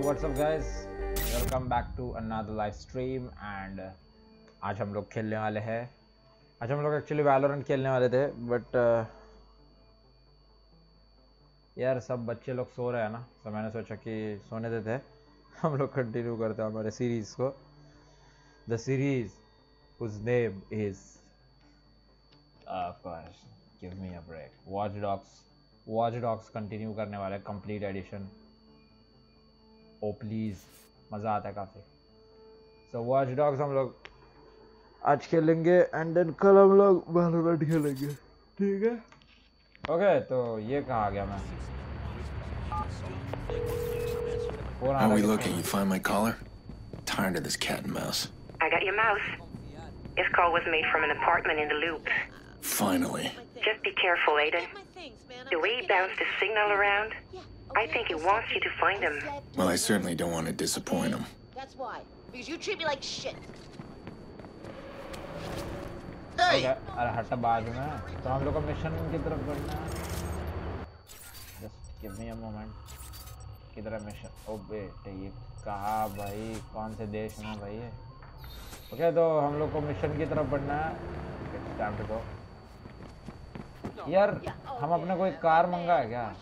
What's up guys, welcome back to another live stream and आज हम लोग खेलने वाले हैं। आज हम लोग एक्चुअली वैलोरेंट खेलने वाले थे बट यार सब बच्चे लोग सो रहे हैं ना, तो मैंने सोचा कि सोने देते हम लोग कंटिन्यू करते हैं हमारे सीरीज को। The series whose name is of course give me a break, Watch Dogs continue करने वाले कंप्लीट एडिशन। ओ प्लीज, मज़ा आता है काफ़ी। सो वॉच डॉग्स हम लोग आज खेलेंगे एंड देन कल हम लोग वैलोरेंट खेलेंगे, ठीक है? ओके, तो ये कहाँ गया मैं? How are we looking? You find my collar? Tired of this cat and mouse. I got your mouse. This call was made from an apartment in the Loop. Finally. Just be careful, Aiden. The way he bounced his signal around, I think he wants you to find him. Well, I certainly don't want to disappoint him. That's why. Because you treat me like shit. Hey! अरे हट बाद में, तो हम लोग को mission की तरफ बढ़ना है। Just give me a moment. किधर है मिशन? ओ बेटे, ये कहाँ भाई? कौन से देश में भाई है? ओके, तो हम लोग को मिशन की तरफ बढ़ना है। It's time to go. यार, हम अपने को एक कार मंगा है क्या?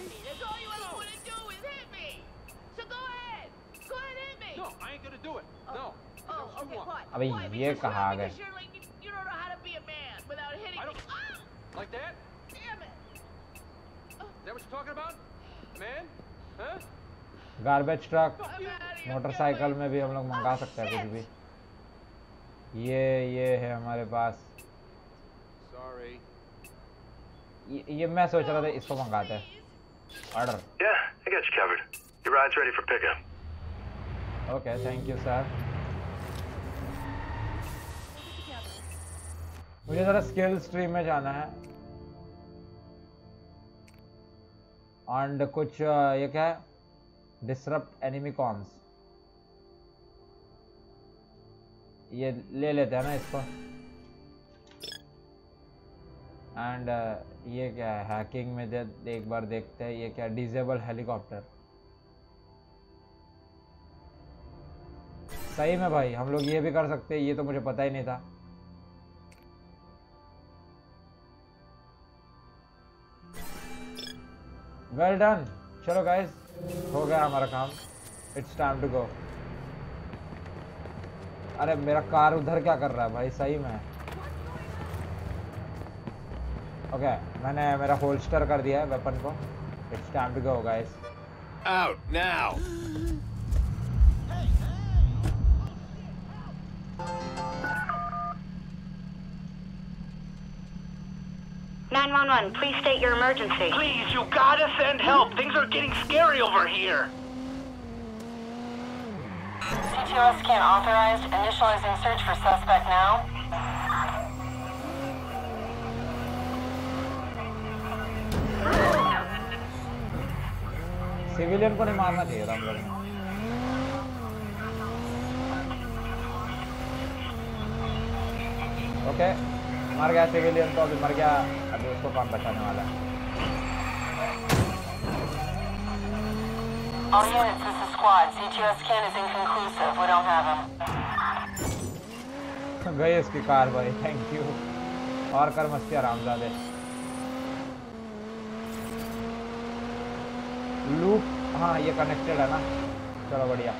अबे ये कहाँ आ गए? गार्बेज ट्रक, मोटरसाइकिल में भी हम लोग मंगा सकते हैं कुछ भी। ये है हमारे पास। ये मैं सोच रहा था इसको मंगाते हैं। Order. Yeah, I got you covered. Your ride's ready for pickup. Okay, thank you sir. मुझे ज़रा स्किल स्ट्रीम में जाना है एंड कुछ ये क्या है? डिसरप्ट एनिमी कॉम्स, ये ले लेते हैं ना इसको। एंड ये क्या है? हैकिंग में एक बार देखते हैं ये क्या? Disable helicopter. सही में भाई हम लोग ये भी कर सकते हैं, ये तो मुझे पता ही नहीं था। Well done. चलो गाइस, हो गया हमारा काम। It's time to go. अरे मेरा कार उधर क्या कर रहा है भाई? सही में ओके, मैंने मेरा होल्स्टर कर दिया है वेपन को। It's time to go guys. Out now. 911, please state your emergency. Please, you gotta send help. Things are getting scary over here. CTO scan authorized. Initializing search for suspect now. Civilian को नहीं मारना चाहिए था हम लोग ने। Okay, मर गया सिविलियन, तो अभी मर गया। अभी उसको कौन बचाने वाला है? All units, this is squad. CTO scan is inconclusive. We don't have him. गई इसकी कार भाई, थैंक यू। और कर मस्ती आरामजादे। लूप, हाँ ये कनेक्टेड है ना, चलो बढ़िया।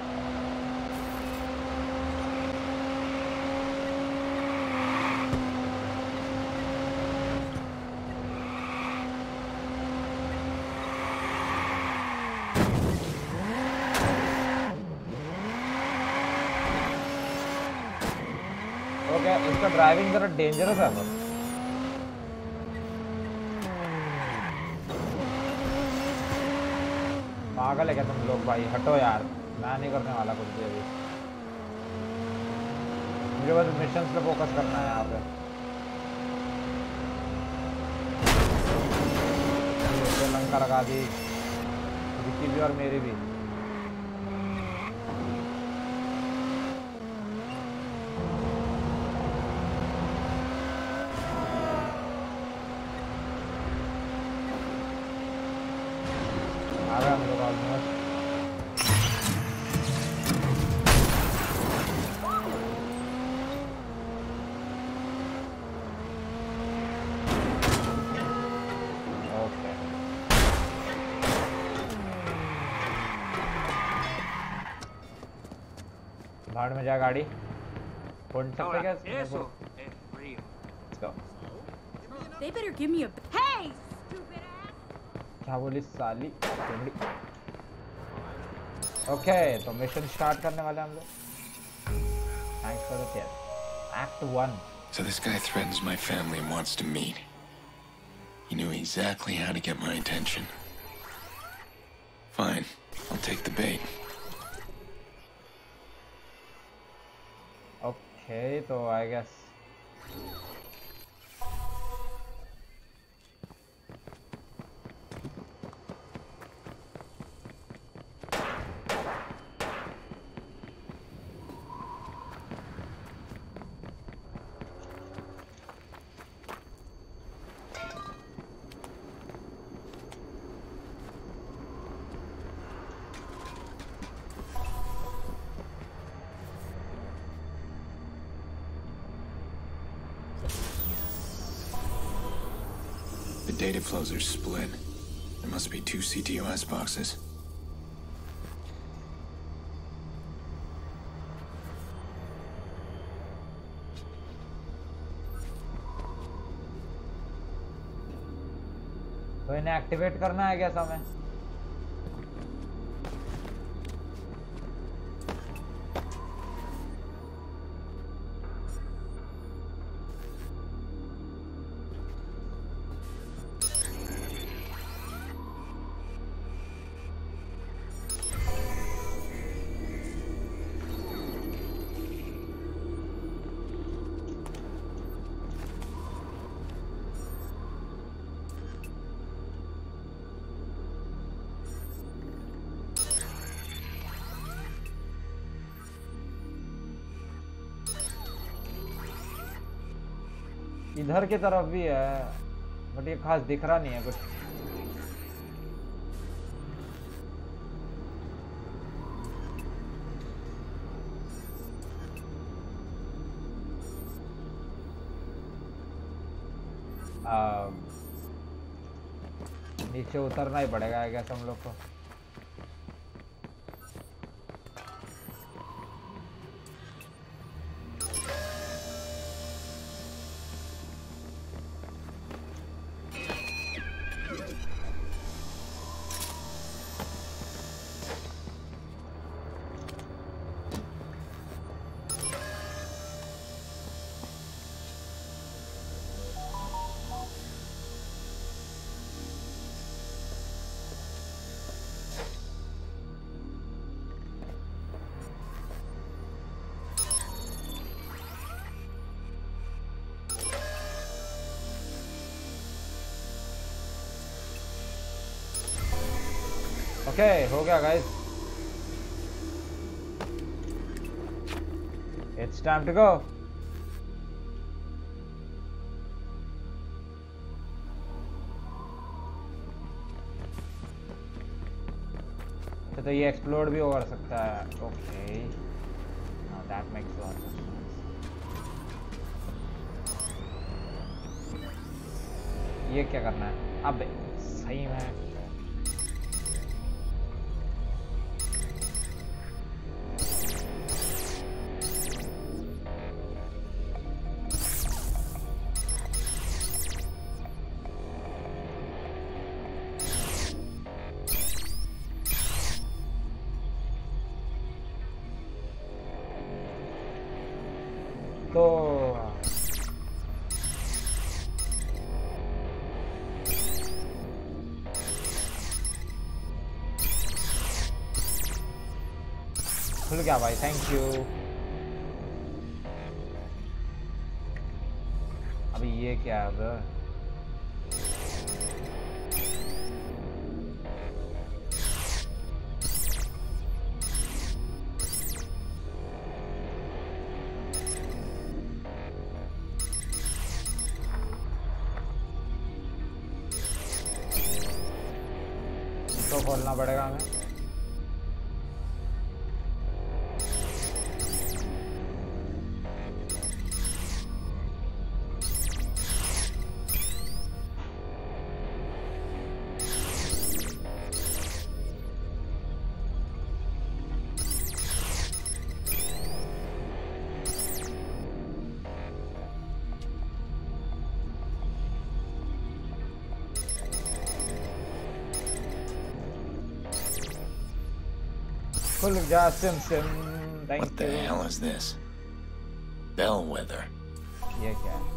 ओके, इसका ड्राइविंग जरा डेंजरस है पर। पागल है क्या तुम लोग भाई? हटो यार, मैं नहीं करने वाला कुछ भी अभी। मुझे बस मिशंस पे फोकस करना है यहाँ पे। लंका लगा दी विक्की भी और मेरी भी। आ गया हम लोग ऑलमोस्ट। भाड़ में जा गाड़ी फोड़ सकते क्या Eso es frío. Let's go. They better give me a. Hey, stupid ass! क्या बोली साली चुमड़ी ओके तो मिशन स्टार्ट करने वाले हम लोग thanks for the tip act 1 So this guy threatens my family and wants to meet. He knew exactly how to get my attention. Fine, I'll take the bait. Okay तो I guess The data flows are split. There must be 2 CTOS boxes. तो इन्हें activate करना है क्या समय इधर की तरफ भी है बट ये खास दिख रहा नहीं है कुछ नीचे उतरना ही पड़ेगा आई गेस हम लोग को Okay, हो गया guys. It's time to go. तो ये एक्सप्लोर भी हो सकता है. Okay. Now that makes lots of sense. ये क्या करना है? अबे सही में खुल गया भाई थैंक यू अभी ये क्या है इसको खोलना पड़ेगा हमें What the hell is this? Bellwether. ये क्या है?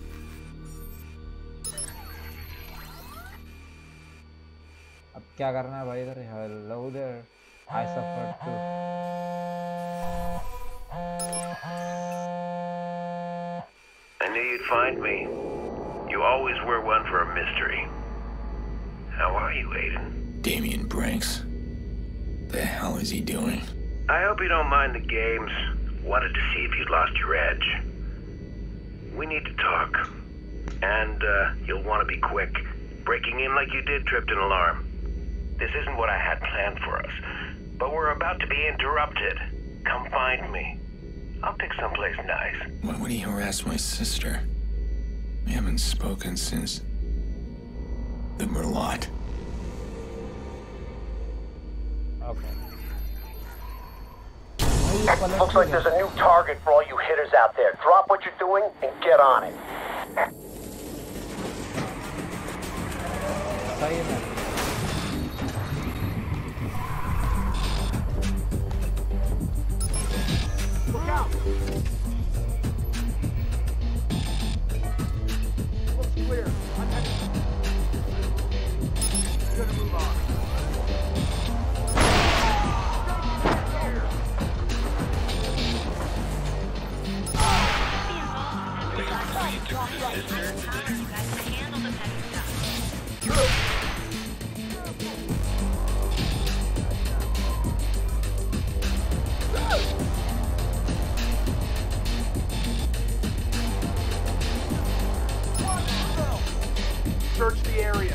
अब क्या करना है भाई इधर? Hello there. I suffered too. I knew you'd find me. You always were one for a mystery. How are you, Aiden? Damien Branks. The hell is he doing? I hope you don't mind the games. Wanted to see if you'd lost your edge. We need to talk. And, you'll want to be quick. Breaking in like you did tripped an alarm. This isn't what I had planned for us. But we're about to be interrupted. Come find me. I'll pick someplace nice. Why would he harass my sister? We haven't spoken since... the Merlot. Okay. Looks like there's a new target for all you hitters out there. Drop what you're doing and get on it. Look out! Looks clear. I'm heading. Gonna move on. Search the area.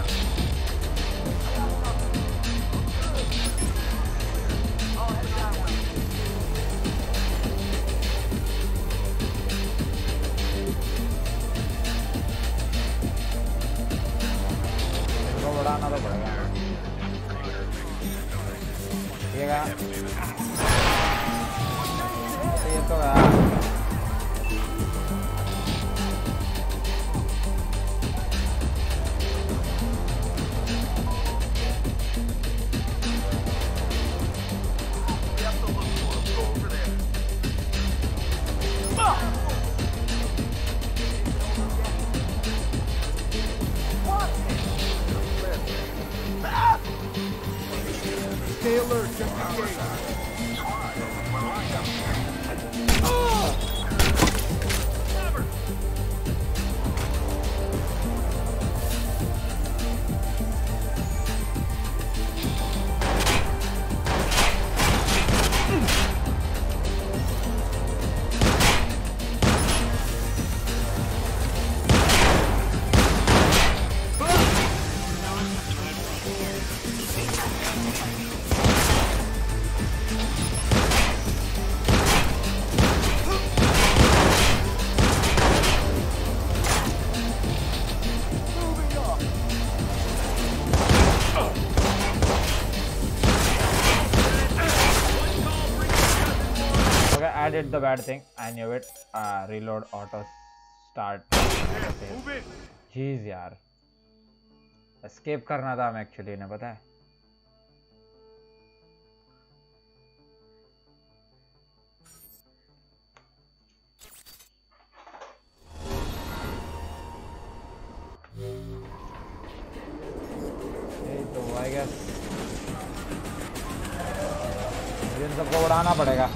I'll head that way. इसको बढ़ाना तो पड़ेगा। ये तो गया। Stay alert, just in case. I did the bad thing. I knew it. Reload auto start. Jeez यार. Escape करना था मैं actually ने पता है. तो I guess इन सबको उड़ाना पड़ेगा.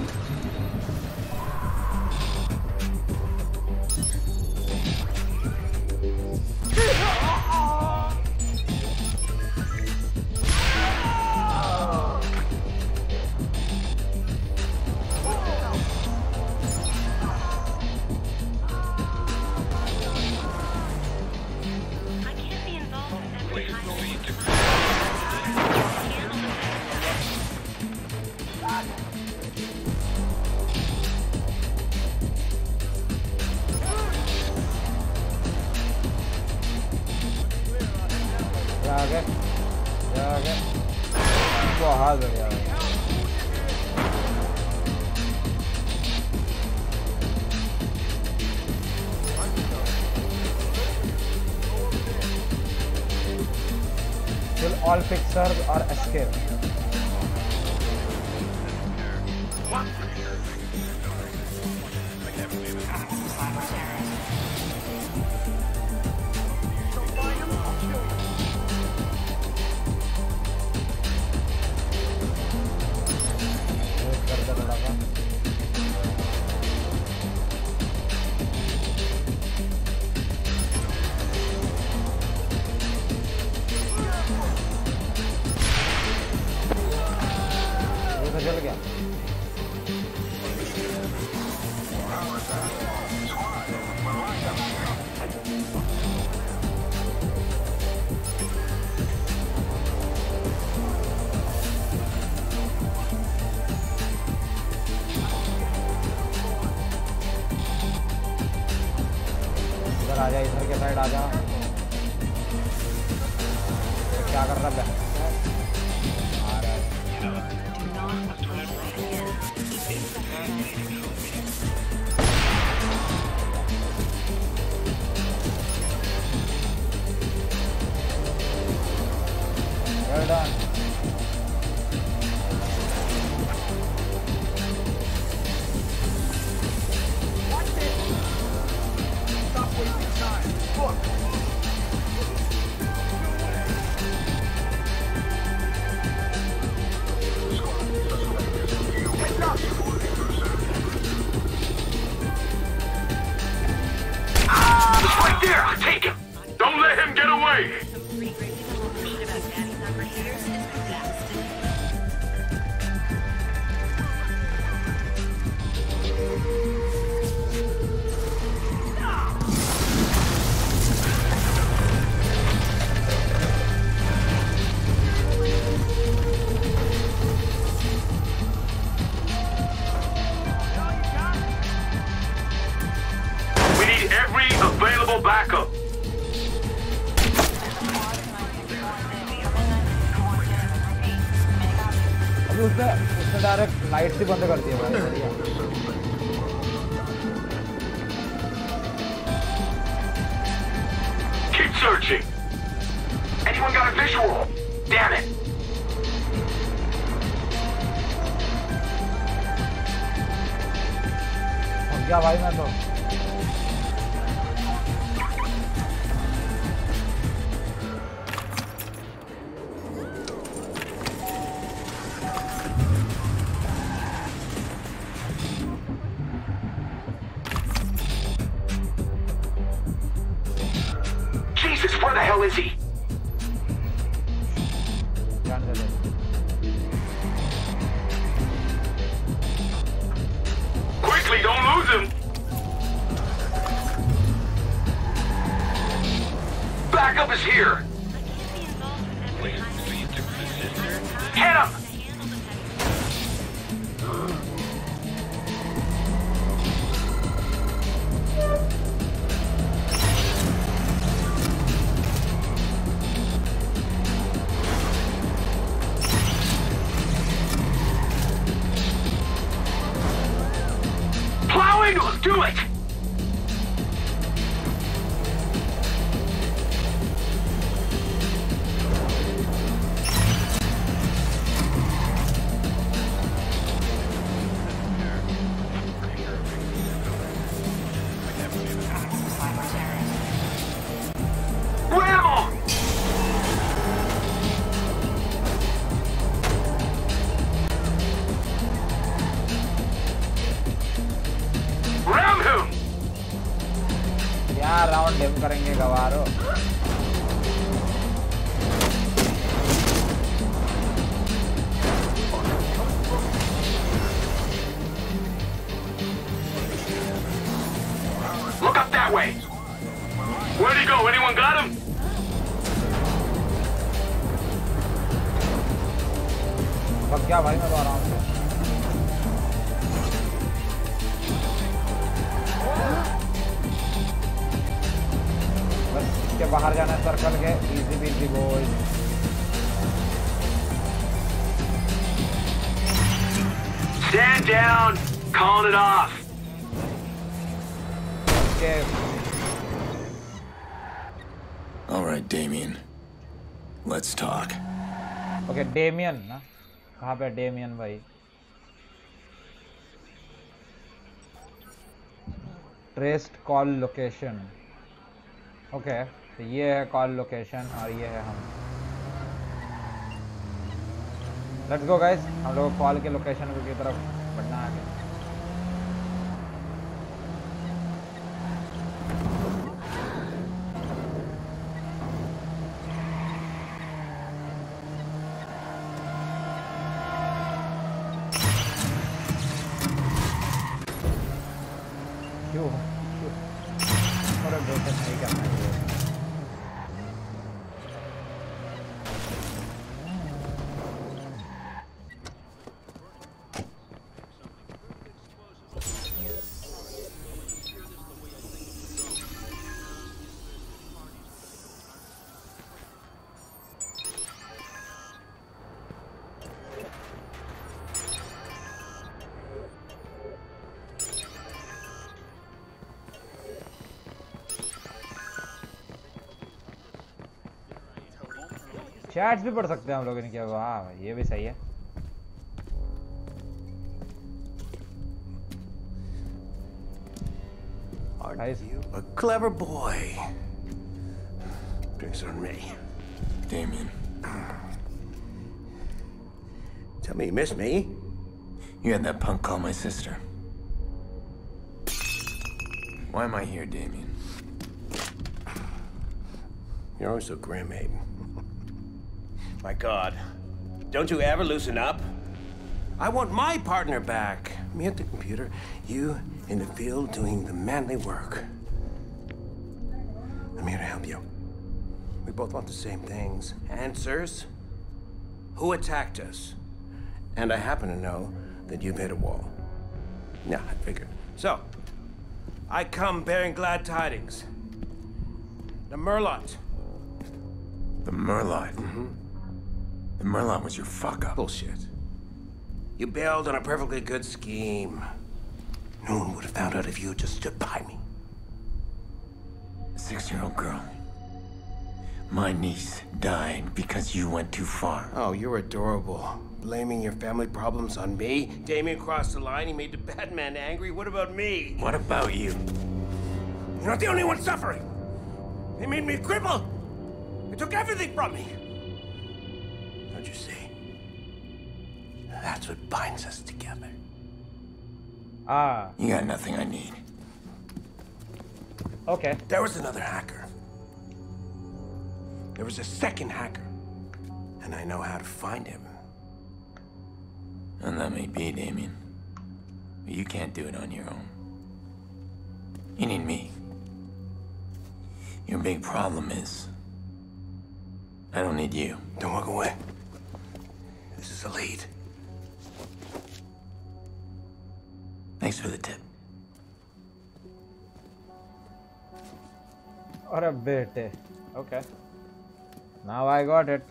बहुत बढ़िया Kill all fixers or escape. इधर के साइड आजा। क्या कर रहा है? आ रहा है। Well done. Right there! Take him! Don't let him get away! We need every available backup. अभी उसने डायरेक्ट लाइट से बंद कर दिया भाई। बढ़िया। Keep searching. Anyone got a visual? Damn it! हो गया भाई मैं तो। Jesus, where the hell is he? ध्यान से देख। Quickly, don't lose him! Backup is here! Hit him! Plow into him! Do it! Ram him! Ram him! क्या random करेंगे गवारो। Look up that way! Where'd he go? Anyone got him? अब क्या भाई मैं तो आराम से। बस इसके बाहर जाना है सर्कल के। Easy busy boy. Stand down! Calling it off! Okay. All right, Damien. Let's talk. Okay Damien ना। कहाँ पे डेमियन भाई? Traced call location. ओके तो ये है कॉल लोकेशन और ये है हम। लेट्स गो गाइस, हम लोग कॉल के लोकेशन की तरफ बढ़ना है आगे। क्यों और रोटेट नहीं करना है। चैट्स भी पढ़ सकते हैं हम लोग इनके। वाह ये भी सही है। Aren't you a clever boy? Drinks on me. Damien. Tell me you miss me. You had that punk call my sister. Why am I here, Damien? You're always so grim, Aiden. My God. Don't you ever loosen up? I want my partner back. Me at the computer, you in the field doing the manly work. I'm here to help you. We both want the same things. Answers. Who attacked us? And I happen to know that you've hit a wall. Yeah, I figured. So, I come bearing glad tidings. The Merlot. The Merlot? Mm-hmm. The Merlot was your fuck-up. Bullshit. You bailed on a perfectly good scheme. No one would have found out if you had just stood by me. A 6-year-old girl. My niece died because you went too far. Oh, you're adorable. Blaming your family problems on me? Damien crossed the line, he made the bad man angry. What about me? What about you? You're not the only one suffering. They made me a cripple. They took everything from me. Don't you see? That's what binds us together. Ah. You got nothing I need. Okay. There was another hacker. There was a second hacker. And I know how to find him. And that may be, Damien. But you can't do it on your own. You need me. Your big problem is... I don't need you. Don't walk away. This is a lead. Thanks for the tip. Or bete. Okay. Now I got it.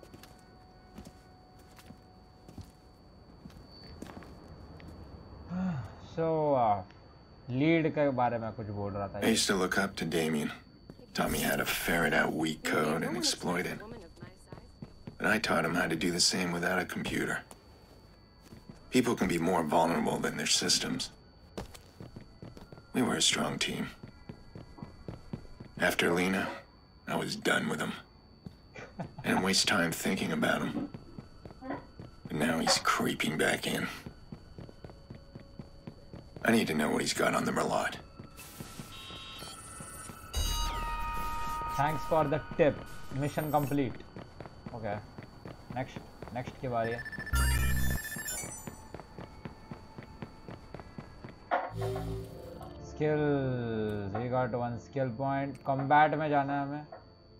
So, lead के बारे में कुछ बोल रहा था. I used to look up to Damien. Taught me how to ferret out weak code and exploit it. But I taught him how to do the same without a computer. People can be more vulnerable than their systems. We were a strong team. After Lena, I was done with him. I didn't waste time thinking about him. But now he's creeping back in. I need to know what he's got on the Merlot. Thanks for the tip. Mission complete. Okay. Next की बारी है. Skills. We got 1 skill point. Combat में जाना है हमें.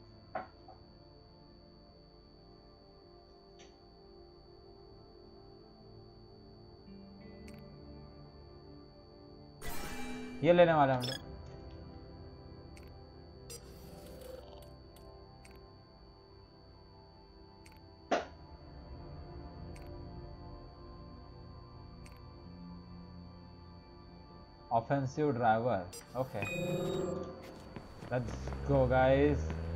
ये लेने वाले हम लोग. Offensive driver. Okay. Let's go, guys.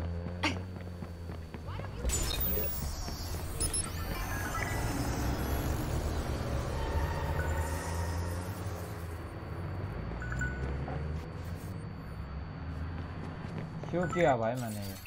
क्यों किया भाई मैंने ये?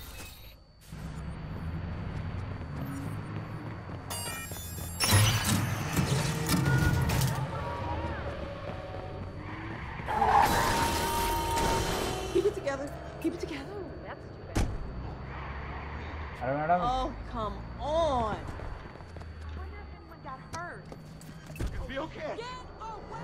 Keep it together. That's too bad. अरे madam. Oh, come on. I wonder if anyone got hurt. It'll be okay. Get away.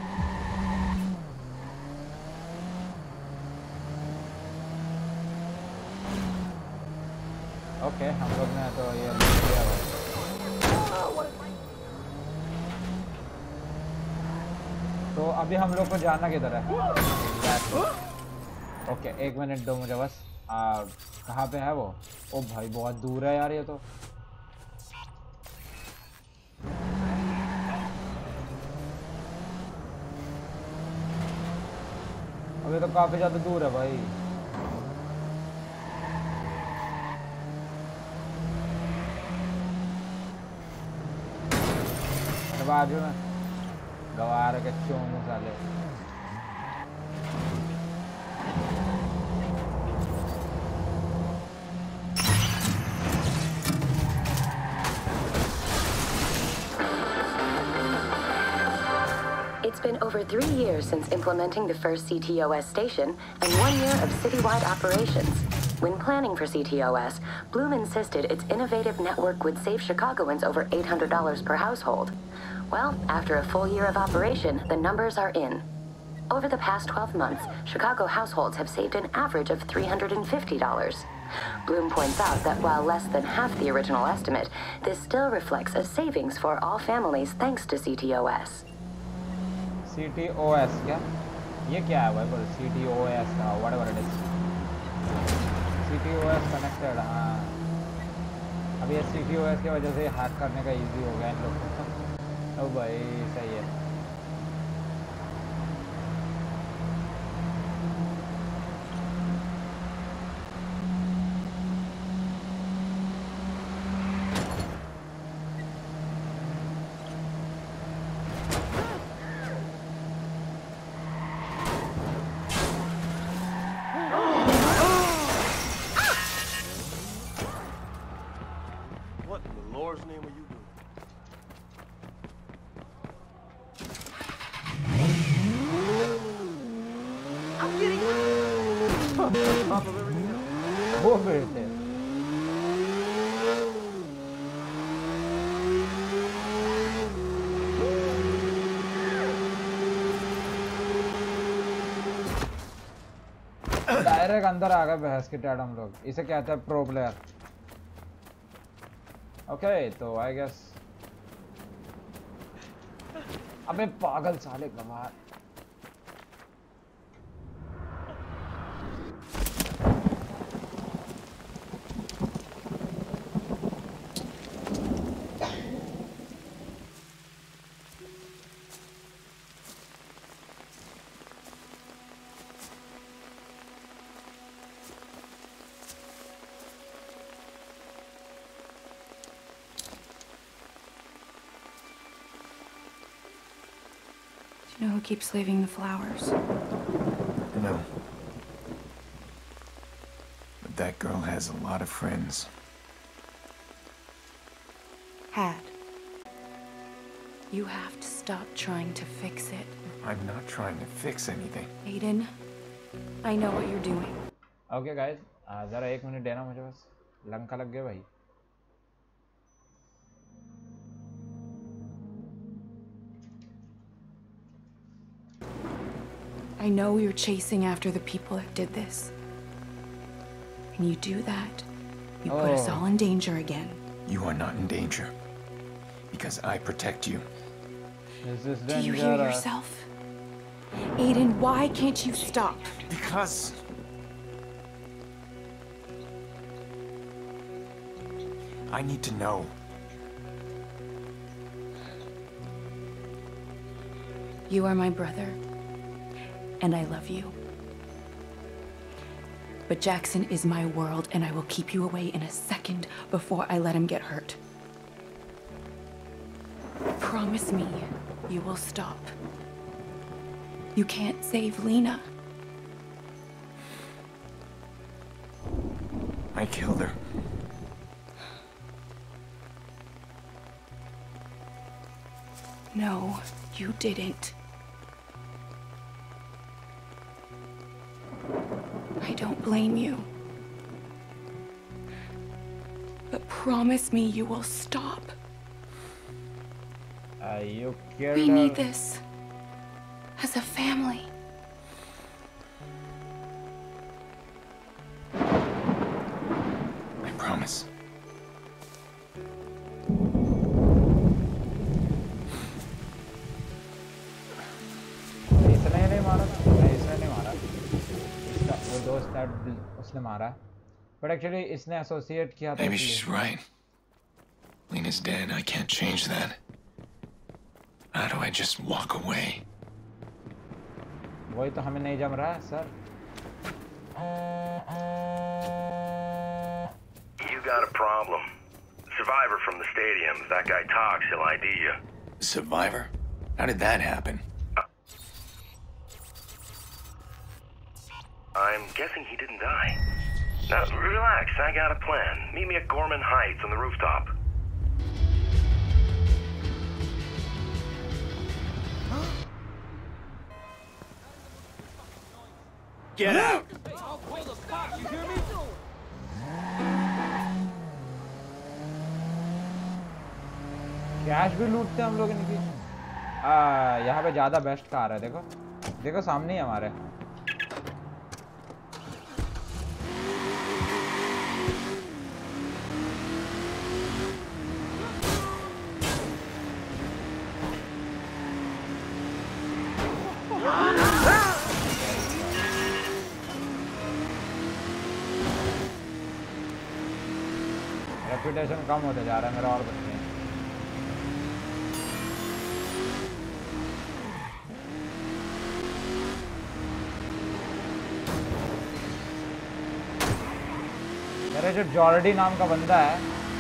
Okay, हम लोग ने तो ये लिया भाई. तो अभी हम लोग को जाना किधर है? ओके, 1 मिनट दो मुझे बस. कहाँ पे है वो? ओ भाई बहुत दूर है यार ये तो. अभी तो काफी ज्यादा दूर है भाई. बाजू में गवार के चोमू साले। It's been over 3 years since implementing the first CTOS station and 1 year of citywide operations. When planning for CTOS, Bloom insisted its innovative network would save Chicagoans over $800 per household. Well, after a full year of operation, the numbers are in. Over the past 12 months, Chicago households have saved an average of $350. Bloom points out that while less than half the original estimate, this still reflects a savings for all families thanks to CTOS. CTOS क्या? ये क्या है भाई? बोल CTOS whatever it is. CTOS connected हाँ. अब ये CTOS की वजह से हैक करने का इजी हो गया इन लोगों को। ओ भाई सही है। वो बेटे डायरेक्ट अंदर आ गए बहस के टैड हम लोग। इसे कहते हैं प्रो प्लेयर। ओके तो आई गेस अबे पागल साले गवार। You know who keeps leaving the flowers? No. But that girl has a lot of friends. Had. You have to stop trying to fix it. I'm not trying to fix anything. Aiden, I know what you're doing. Okay guys, जरा 1 minute देना मुझे बस। लंका लग गया भाई। I know you're chasing after the people that did this. And you do that, you put us all in danger again. You are not in danger. Because I protect you. Do you hear yourself? Aiden, why can't you stop? Because... I need to know. You are my brother. And I love you. But Jackson is my world, and I will keep you away in a second before I let him get hurt. Promise me you will stop. You can't save Lena. I killed her. No, you didn't. I don't blame you. But promise me you will stop. You killed We her. need this. As a family. I promise. इसने नहीं मारा था। इसने नहीं मारा। इसका वो दोस्त था उसने मारा। But actually इसने associate किया था। Maybe she's right. Lena's dead. I can't change that. How do I just walk away? वही तो हमें नहीं जम रहा है sir. You got a problem. Survivor from the stadium. If that guy talks, he'll ID you. Survivor? How did that happen? I'm guessing he didn't die. Now, relax, I got a plan. Meet me at Gorman Heights on the rooftop. Get out! Cash भी लूटते हैं हम लोग इनकी। यहाँ पे ज्यादा best car है, देखो देखो सामने ही हमारे। रेपुटेशन कम होते जा रहा है मेरा और बच्चे। मेरे जो जॉर्डी नाम का बंदा है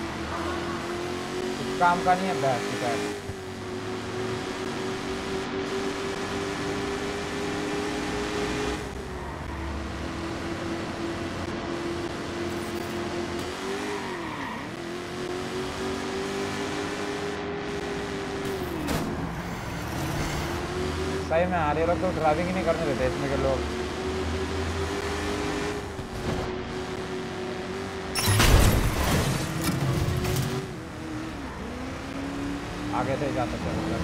इस काम का नहीं है बैठ चुका है। सही में हारे लोग तो ड्राइविंग ही नहीं करने देते इसमें के लोग। आगे से जा सकते हैं।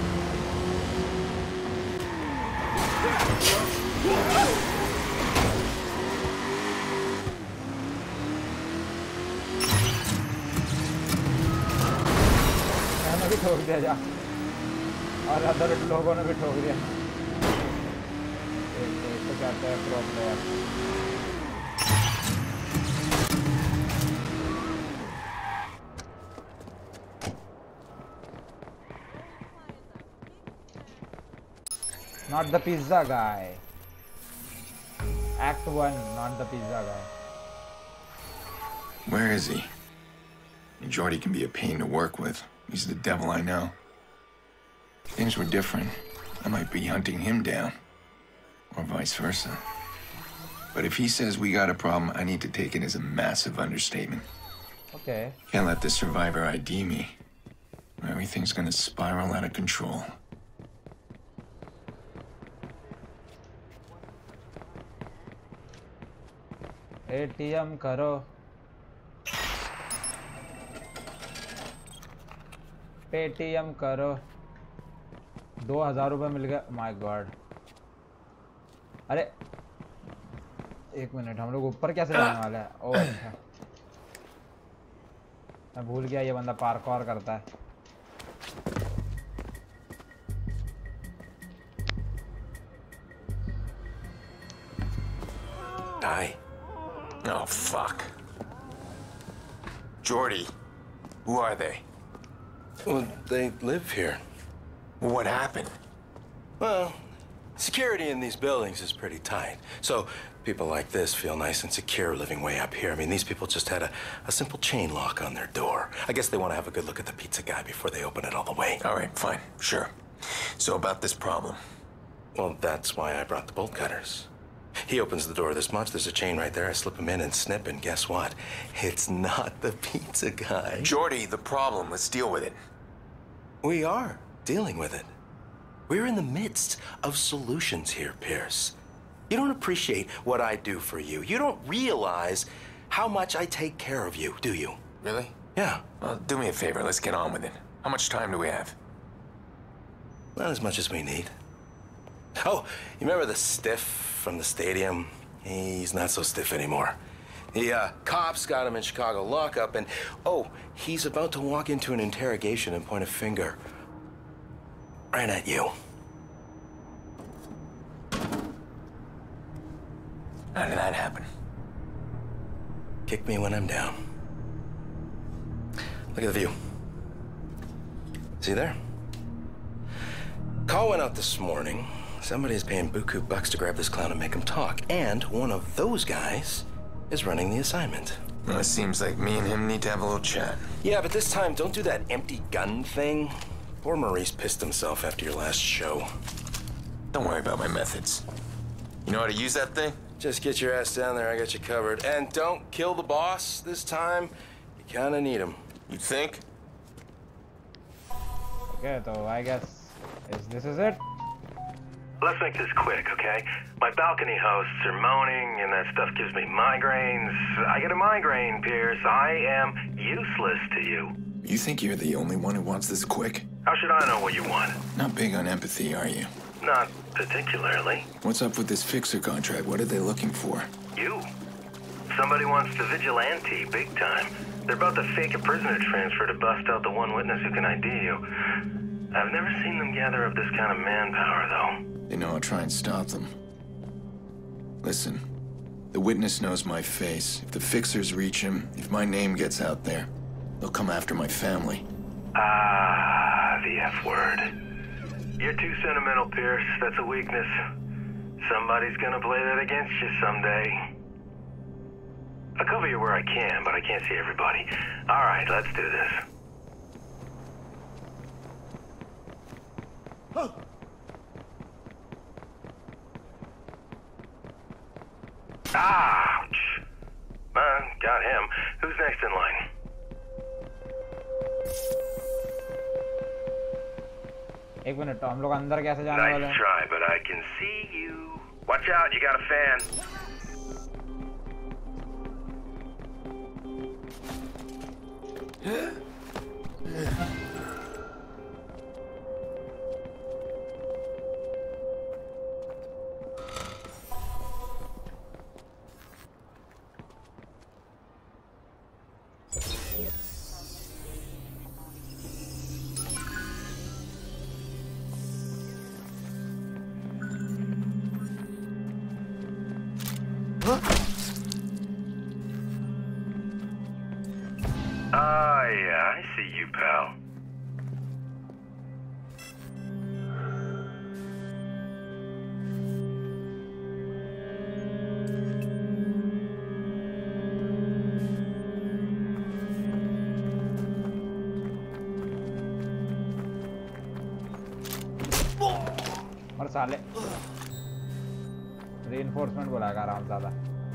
मैंने भी ठोक दिया जा और अदर लोगों ने भी ठोक दिया। एक तो कहते हैं pro player. Not the pizza guy. Act 1, not the pizza guy. Where is he? Jordy can be a pain to work with. He's the devil I know. If things were different, I might be hunting him down. Or vice versa. But if he says we got a problem, I need to take it as a massive understatement. Okay. Can't let this survivor ID me. Everything's gonna spiral out of control. ATM करो। Paytm करो। 2000 रुपये मिल गया। My god. अरे एक minute, हम लोग ऊपर कैसे जाने वाले हैं? ओह अच्छा, मैं भूल गया ये बंदा पार्कौर करता है। Die. Oh, fuck. Jordy, who are they? Well, they live here. What happened? Well, security in these buildings is pretty tight. So people like this feel nice and secure living way up here. I mean, these people just had a simple chain lock on their door. I guess they want to have a good look at the pizza guy before they open it all the way. All right, fine, sure. So about this problem. Well, that's why I brought the bolt cutters. He opens the door this much, there's a chain right there, I slip him in and snip, and guess what? It's not the pizza guy. Jordy, the problem, let's deal with it. We are dealing with it. We're in the midst of solutions here, Pierce. You don't appreciate what I do for you. You don't realize how much I take care of you, do you? Really? Yeah. Well, do me a favor, let's get on with it. How much time do we have? Not as much as we need. Oh, you remember the stiff from the stadium? He's not so stiff anymore. The cops got him in Chicago lockup, and oh, he's about to walk into an interrogation and point a finger right at you. How did that happen? Kick me when I'm down. Look at the view. See there? Call went out this morning. Somebody's paying buku bucks to grab this clown and make him talk. And one of those guys is running the assignment. Well, it seems like me and him need to have a little chat. Yeah, but this time, don't do that empty gun thing. Poor Maurice pissed himself after your last show. Don't worry about my methods. You know how to use that thing? Just get your ass down there, I got you covered. And don't kill the boss this time. You kinda need him. You think? Okay, so I guess this is it. Let's make this quick, okay? My balcony hosts are moaning, and that stuff gives me migraines. I get a migraine, Pierce. I am useless to you. You think you're the only one who wants this quick? How should I know what you want? Not big on empathy, are you? Not particularly. What's up with this fixer contract? What are they looking for? You. Somebody wants to vigilante, big time. They're about to fake a prisoner transfer to bust out the one witness who can ID you. I've never seen them gather up this kind of manpower, though. They know I'll try and stop them. Listen, the witness knows my face. If the fixers reach him, if my name gets out there, they'll come after my family. Ah, the F word. You're too sentimental, Pierce. That's a weakness. Somebody's gonna play that against you someday. I'll cover you where I can, but I can't see everybody. All right, let's do this. Ouch! Got him. Who's next in line? एक minute तो हम लोग अंदर कैसे जाने वाले हैं? Nice try, but I can see you. Watch out, you got a fan. Yeah, I see you, pal. और साले reinforcement बुलाएगा आराम ज़्यादा.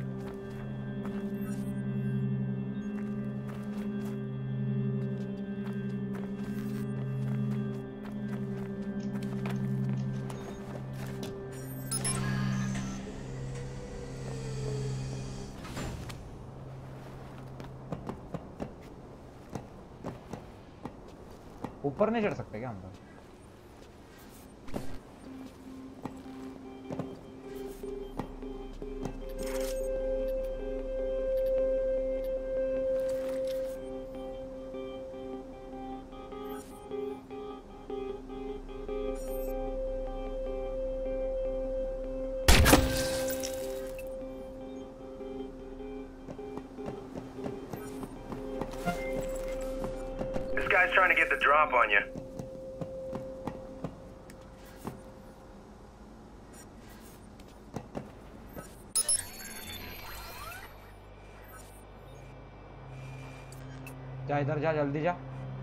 ऊपर नहीं चढ़ सकते क्या हम लोग? Guy's trying to get the drop on you. जा इधर जा, जल्दी जा.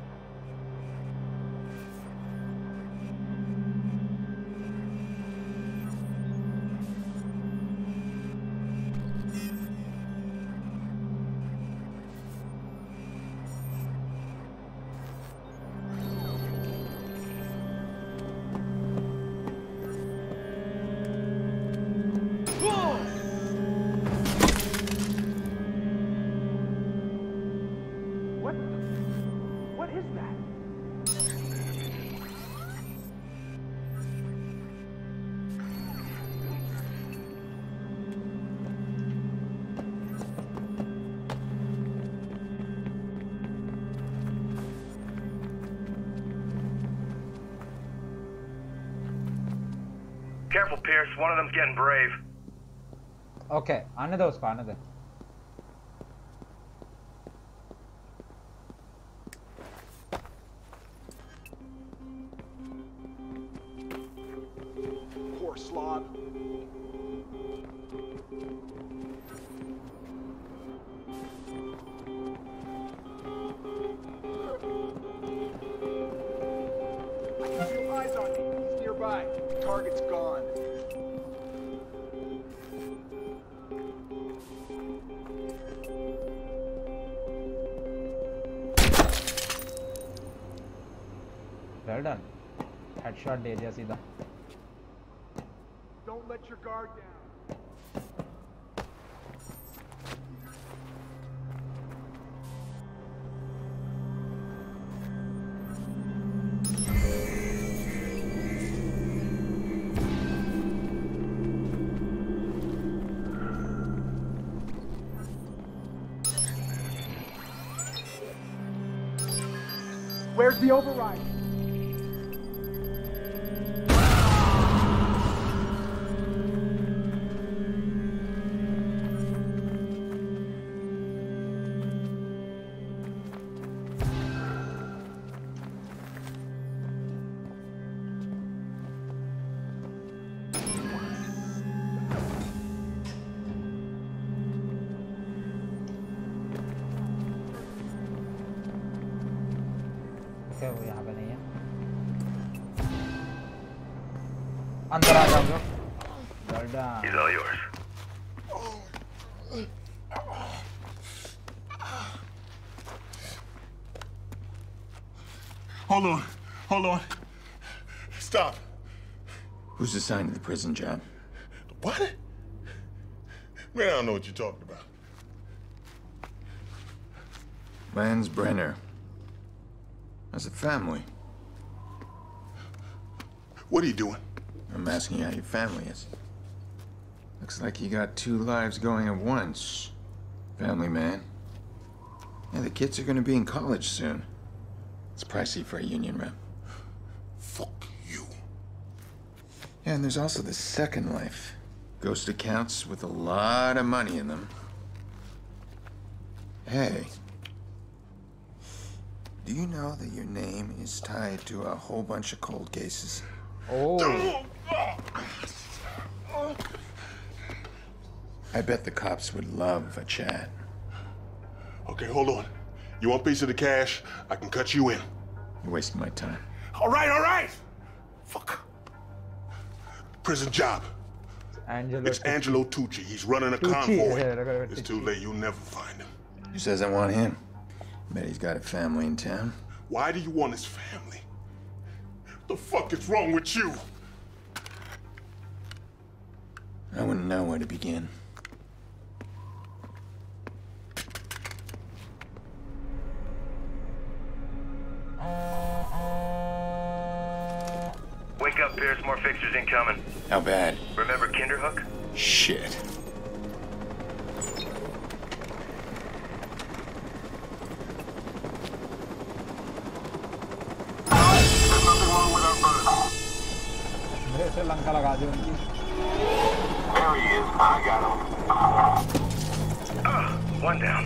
Careful, Pierce. One of them's getting brave. Okay, आने दो उसको, आने दे. Poor slob. डन हेडशॉट दे दिया सीधा Don't let your guard down. Where's the override? वो यहाँ पे नहीं है अंदर आ जाओ He's all yours. Hold on. Stop. Who's assigned to the prison job? What? Man, I don't know what you're talking about. Lance Brenner. As a family. What are you doing? I'm asking how your family is. Looks like you got two lives going at once. Family man. Yeah, the kids are gonna be in college soon. It's pricey for a union rep. Fuck you. Yeah, and there's also the second life. Ghost accounts with a lot of money in them. Hey. Do you know that your name is tied to a whole bunch of cold cases? Oh. I bet the cops would love a chat. Okay, hold on. You want a piece of the cash? I can cut you in. You're wasting my time. All right. Fuck. Prison job. It's Angelo Tucci. He's running a convoy. It's too late. You'll never find him. Who says I want him? Bet he's got a family in town. Why do you want his family? What the fuck is wrong with you? I wouldn't know where to begin. Wake up, Pierce. More fixtures incoming. How bad? Remember Kinderhook? Shit. से लंका लगा दी उनकी There he is. I got him. One down.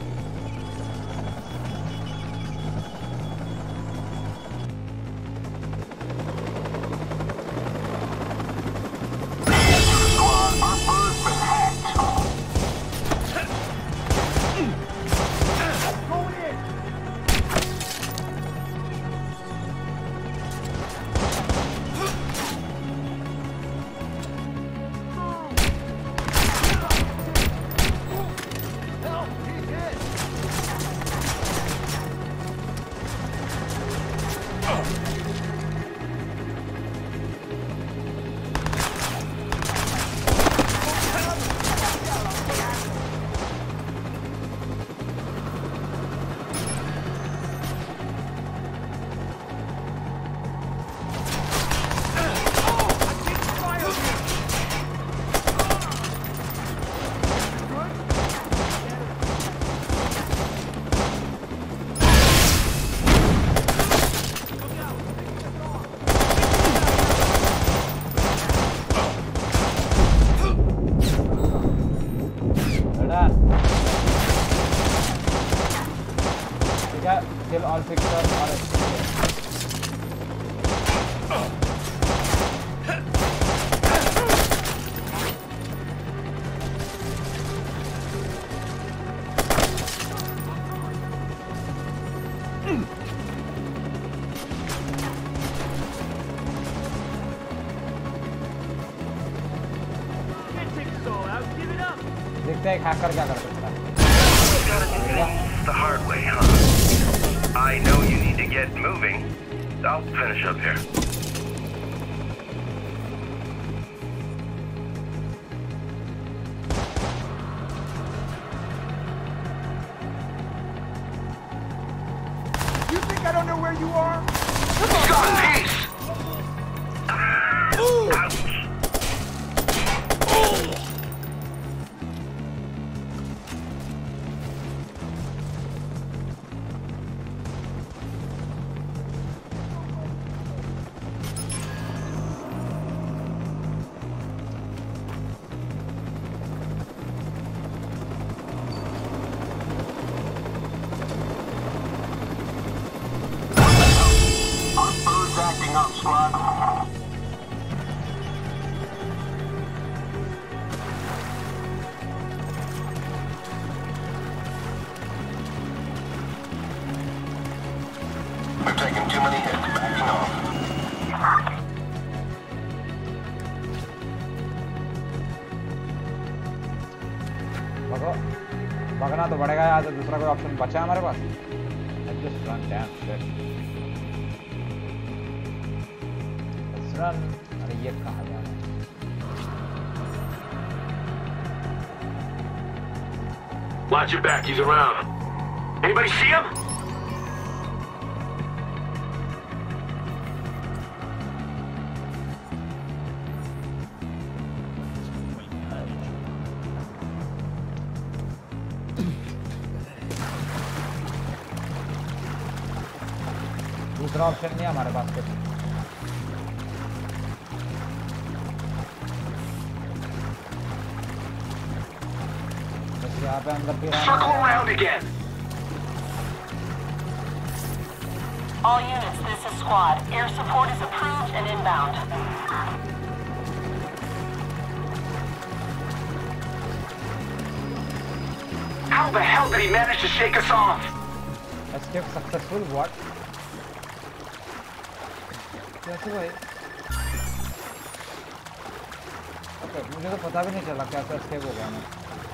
Kill all fixers or देखते हैं hacker क्या कर सकता है The hard way, huh? I know you need to get moving. I'll finish up here. You think I don't know where you are? Gun peace! We're taking too many hits, backing off. भागना तो पड़ेगा यार, तो दूसरा कोई option बचा है हमारे पास? Just run, damn shit. Let's run. अरे ये कहाँ जा रहा है? Watch your back, he's around. Anybody see him? दूसरा ऑप्शन नहीं है हमारे पास कुछ। बस यहाँ पे अंदर फिर Circle around again. All units, this is squad. Air support is approved and inbound. How the hell did he manage to shake us off? Escape successful, what? कैसे भाई? ओके, मुझे तो पता भी नहीं चला कैसे escape हो गया मैं।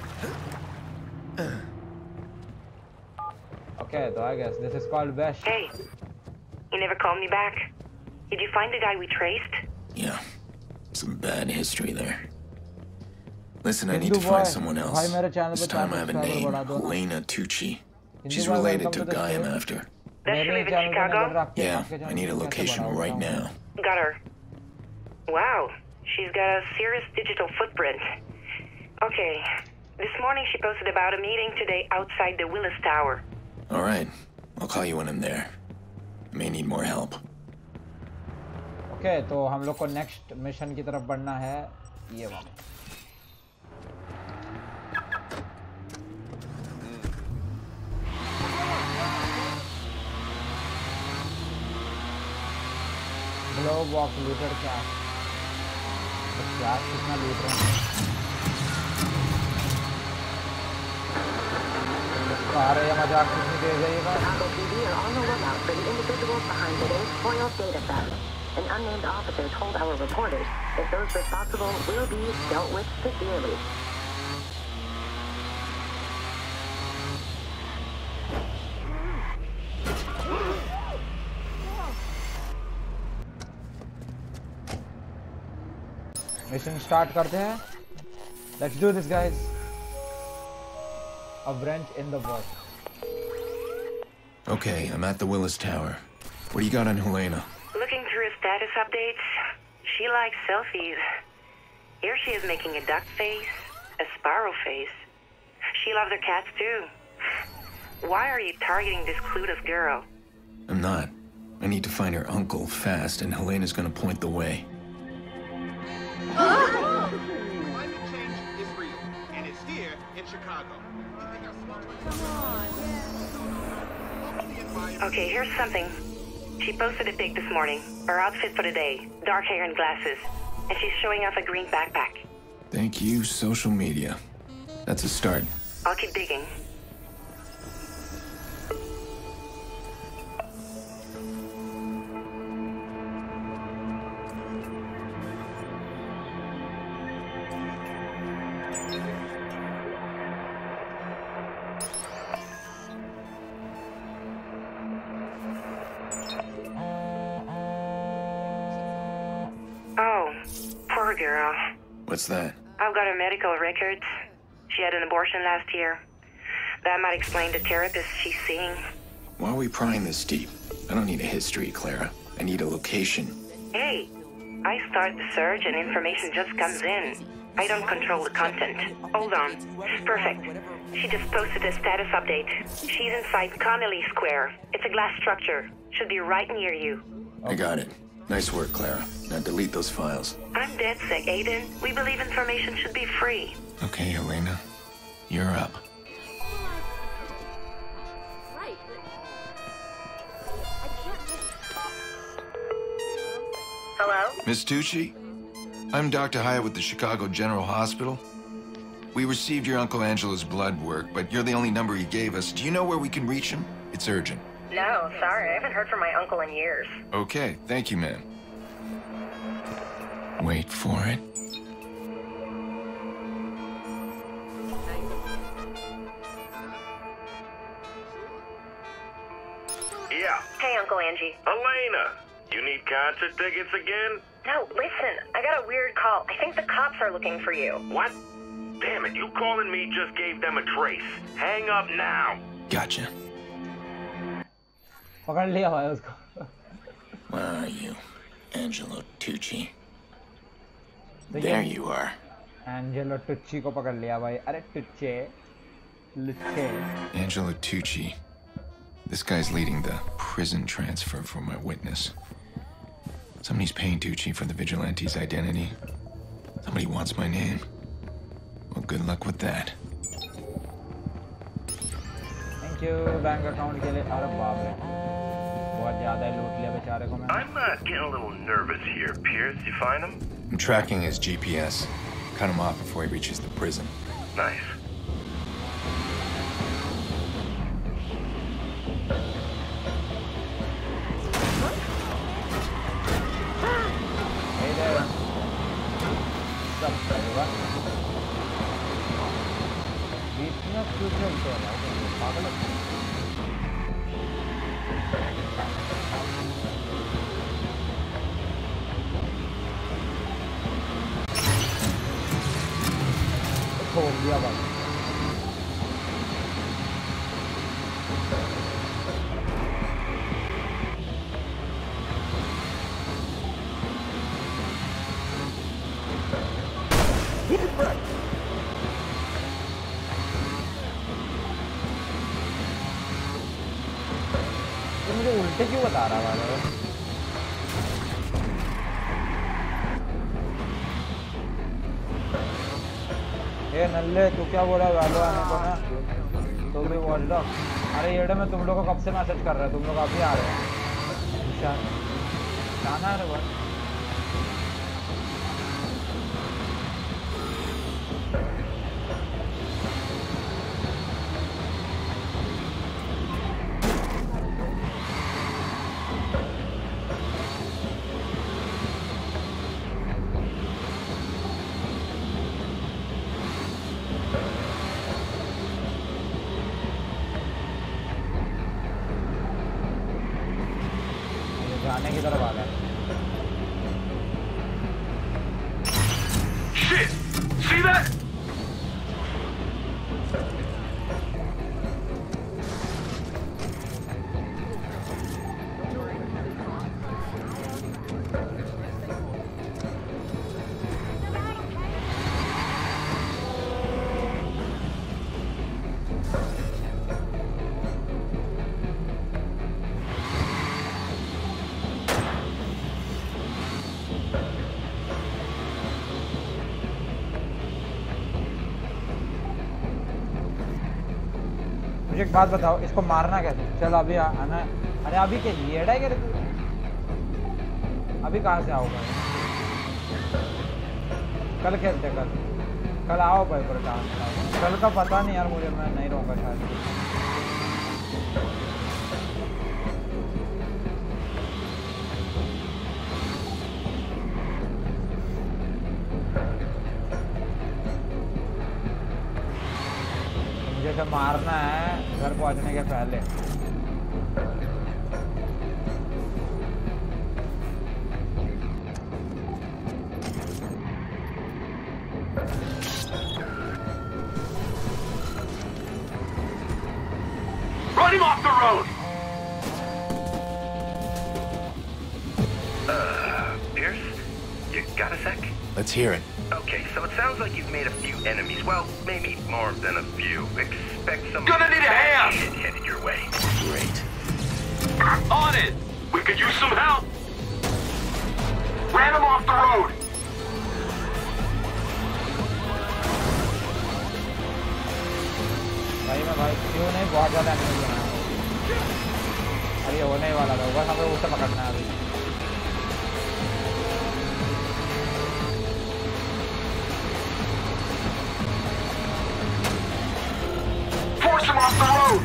Okay, so I guess this is called Bash. Hey, you never called me back. Did you find the guy we traced? Yeah, some bad history there. Listen, I need to find someone else. This time I have a name, Helena Tucci. She's related to a guy I'm after. Does she live in Chicago? Yeah, I need a location right now. Got her. Wow, she's got a serious digital footprint. Okay, this morning she posted about a meeting today outside the Willis Tower. All right, I'll call you when I'm there. I may need more help. Okay, तो हम लोग को next mission की तरफ बढ़ना है, ये वाला। Glow box looted cash. तो cash कितना लूट रहे हैं? सारे ये मजाक कितनी तेज है ये बात? Chicago PD are on the lookout for the individuals behind today's foiled data theft. An unnamed officer told our reporters that those responsible will be dealt with severely. Mission start करते हैं। Let's do this, guys. A wrench in the works. Okay, I'm at the Willis Tower. What do you got on Helena? Looking through her status updates, she likes selfies. Here she is making a duck face, a sparrow face. She loves her cats too. Why are you targeting this clueless girl? I'm not. I need to find her uncle fast, and Helena's gonna point the way. Climate change is real, and it's here in Chicago. Okay, here's something. She posted a pic this morning. Her outfit for the day. Dark hair and glasses. And she's showing off a green backpack. Thank you, social media. That's a start. I'll keep digging. girl. What's that? I've got her medical records. She had an abortion last year. That might explain the therapist she's seeing. Why are we prying this deep? I don't need a history, Clara. I need a location. Hey, I start the search and information just comes in. I don't control the content. Hold on. Perfect. She just posted a status update. She's inside Connolly Square. It's a glass structure. Should be right near you. I got it. Nice work, Clara. Now delete those files. I'm dead sick, Aiden. We believe information should be free. Okay, Elena. You're up. Hello? Miss Tucci? I'm Dr. Hyatt with the Chicago General Hospital. We received your Uncle Angelo's blood work, but you're the only number he gave us. Do you know where we can reach him? It's urgent. No, sorry. I haven't heard from my uncle in years. Okay, thank you, ma'am. Wait for it. Yeah. Hey, Uncle Angie. Elena, you need concert tickets again? No, listen. I got a weird call. I think the cops are looking for you. What? Damn it, you calling me just gave them a trace. Hang up now. Gotcha. पकड़ लिया भाई उसको. Where are you, Angelo Tucci? There you are. Angelo Tucci को पकड़ लिया भाई. अरे Tucci, Luce. Angelo Tucci. This guy's leading the prison transfer for my witness. Somebody's paying Tucci for the vigilante's identity. Somebody wants my name. Well, good luck with that. Thank you. Bank account के लिए अरे बाप रे बहुत ज़्यादा ही लूट लिया बेचारे को मैं. I'm getting a little nervous here, Pierce. You find him? I'm tracking his GPS. Cut him off before he reaches the prison. Nice. Hey there. What's up, everyone? इतना क्यों चलते हैं भाई? पागल है. छोड़ दिया भाई. ये मुझे उल्टे क्यों बता रहा है? ये नल्ले तू क्या बोला वालो आने को ना? तो भी वॉच डॉग. अरे येड़े में तुम लोगों को कब से मैसेज कर रहा है? तुम लोग अभी आ रहे हो? जाना है बस. जाने की तरफ आ रहा है. Shit! See that? मुझे एक बात बताओ, इसको मारना कैसे? चल अभी आना. अरे अभी के लिए है क्या? अभी कहाँ से आओगे? कल खेलते कल आओ भाई पर डांस. कल का पता नहीं यार मुझे. मैं नहीं रहूँगा शायद. मुझे मारना है घर पहुंचने के पहले. Run him off the road! Pierce? You got a sec? Let's hear it. Okay, so it sounds like you've made a few enemies. Well, maybe more than a few. Expect some Gonna need a hand! shit headed your way. Great. On it! We could use some help! Ran him off the road! भाई मैं भाई क्यों नहीं बहुत ज़्यादा enemy बना अरे होने वाला था बस हमें उसे पकड़ना है अभी Force him off the road!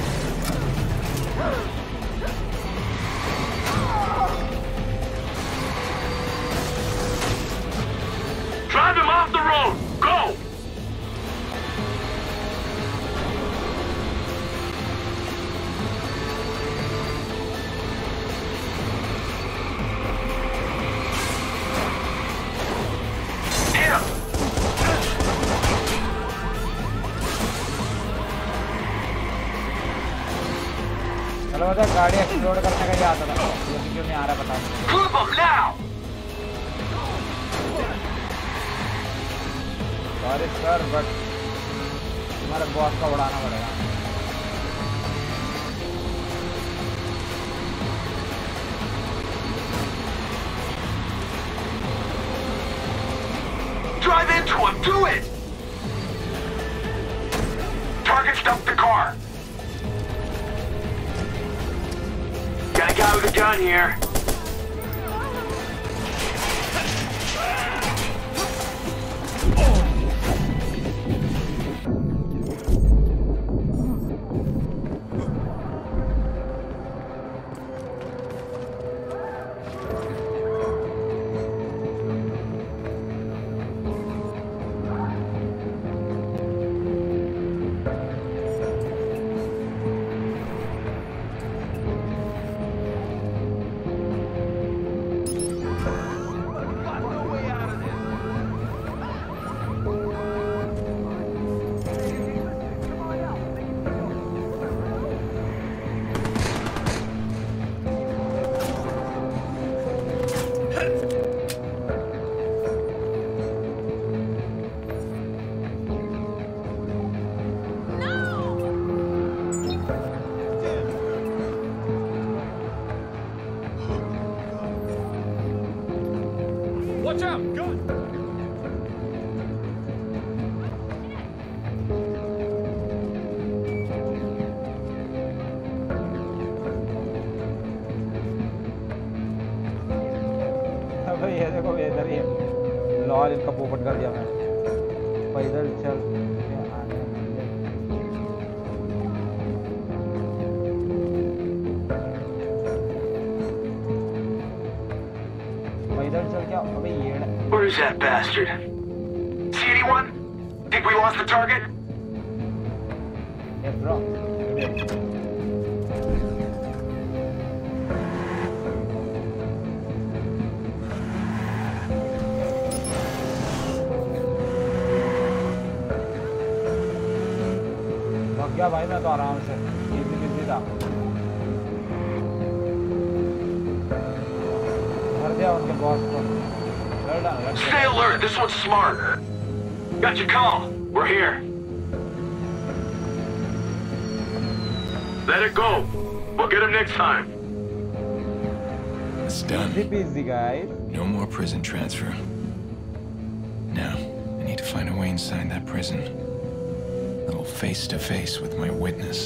Drive him off the road! Go! चलो मतलब गाड़ी एक्सप्लोर करने का ही आता था लेकिन क्यों नहीं आ रहा पता नहीं सॉरी सर बट तुम्हारे बॉस को उड़ाना पड़ेगा Drive into him! Do it! Target stuffed the car! Got a guy with a gun here. Watch out! Gun! अबे ये देखो इधर ही लॉल इनका पोपट कर दिया मैं पैदल चल के आने पैदल चल क्या अबे ये Where's that bastard? See anyone? Think we lost the target? Yes, bro. गया भाई मैं तो आराम से इजी बिजी था भर दिया उनके बॉस को Stay alert, this one's smart. Got your call. We're here. Let it go. We'll get him next time. It's done. Easy, guys. No more prison transfer. Now, I need to find a way inside that prison. A little face-to-face with my witness.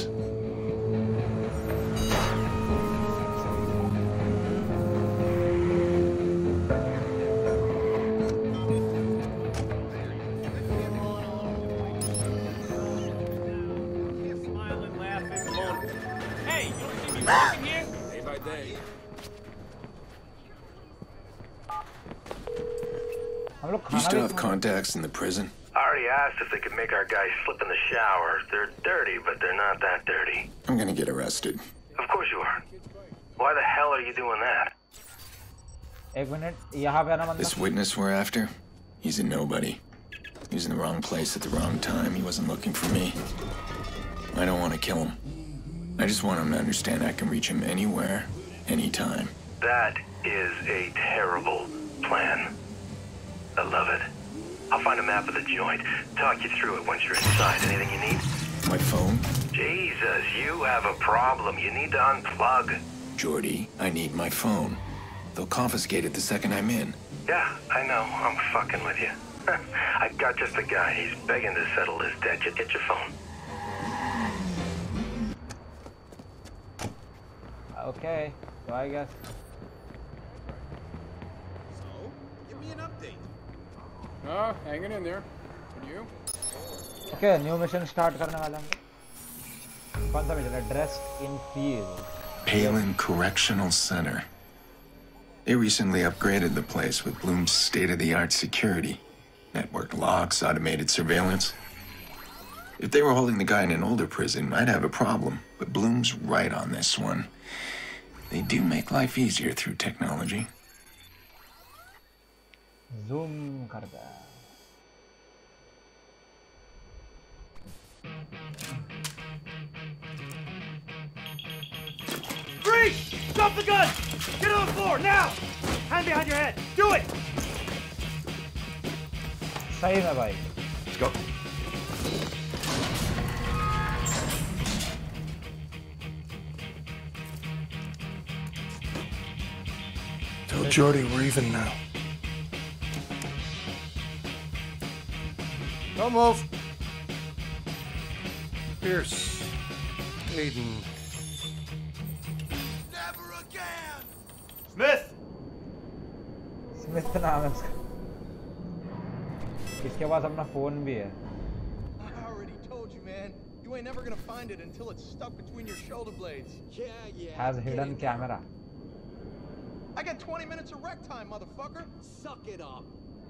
You still have contacts in the prison? I already asked if they could make our guys slip in the shower. They're dirty, but they're not that dirty. I'm gonna get arrested. Of course you are. Why the hell are you doing that? This witness we're after, he's a nobody. He was in the wrong place at the wrong time. He wasn't looking for me. I don't want to kill him. I just want him to understand I can reach him anywhere, anytime. That is a terrible plan. I love it. I'll find a map of the joint. Talk you through it once you're inside. Anything you need? My phone? Jesus, you have a problem. You need to unplug. Jordy, I need my phone. They'll confiscate it the second I'm in. Yeah, I know. I'm fucking with you. I got just the guy. He's begging to settle his debt. Just get your phone. Okay, so I guess. So, give me an update. Oh, hanging in there. And you? Okay, new mission start करने वाला हूँ. कौन सा mission है? Dressed in field. Palin Correctional Center. They recently upgraded the place with Bloom's state-of-the-art security. Network locks, automated surveillance. If they were holding the guy in an older prison, I'd have a problem. But Bloom's right on this one. They do make life easier through technology. Zoom करता है. Freeze! Drop the gun! Get on the floor, now! Hand behind your head! Do it! सही में भाई. Let's go. Tell Jordy we're even now. Don't move. Pierce. Aiden. Never again! Smith! Smith नाम है उसका. इसके पास अपना फोन भी है. I already told you, man. You ain't never gonna find it until it's stuck between your shoulder blades. Yeah. Has hidden camera. I got 20 minutes of rec time, motherfucker. Suck it up.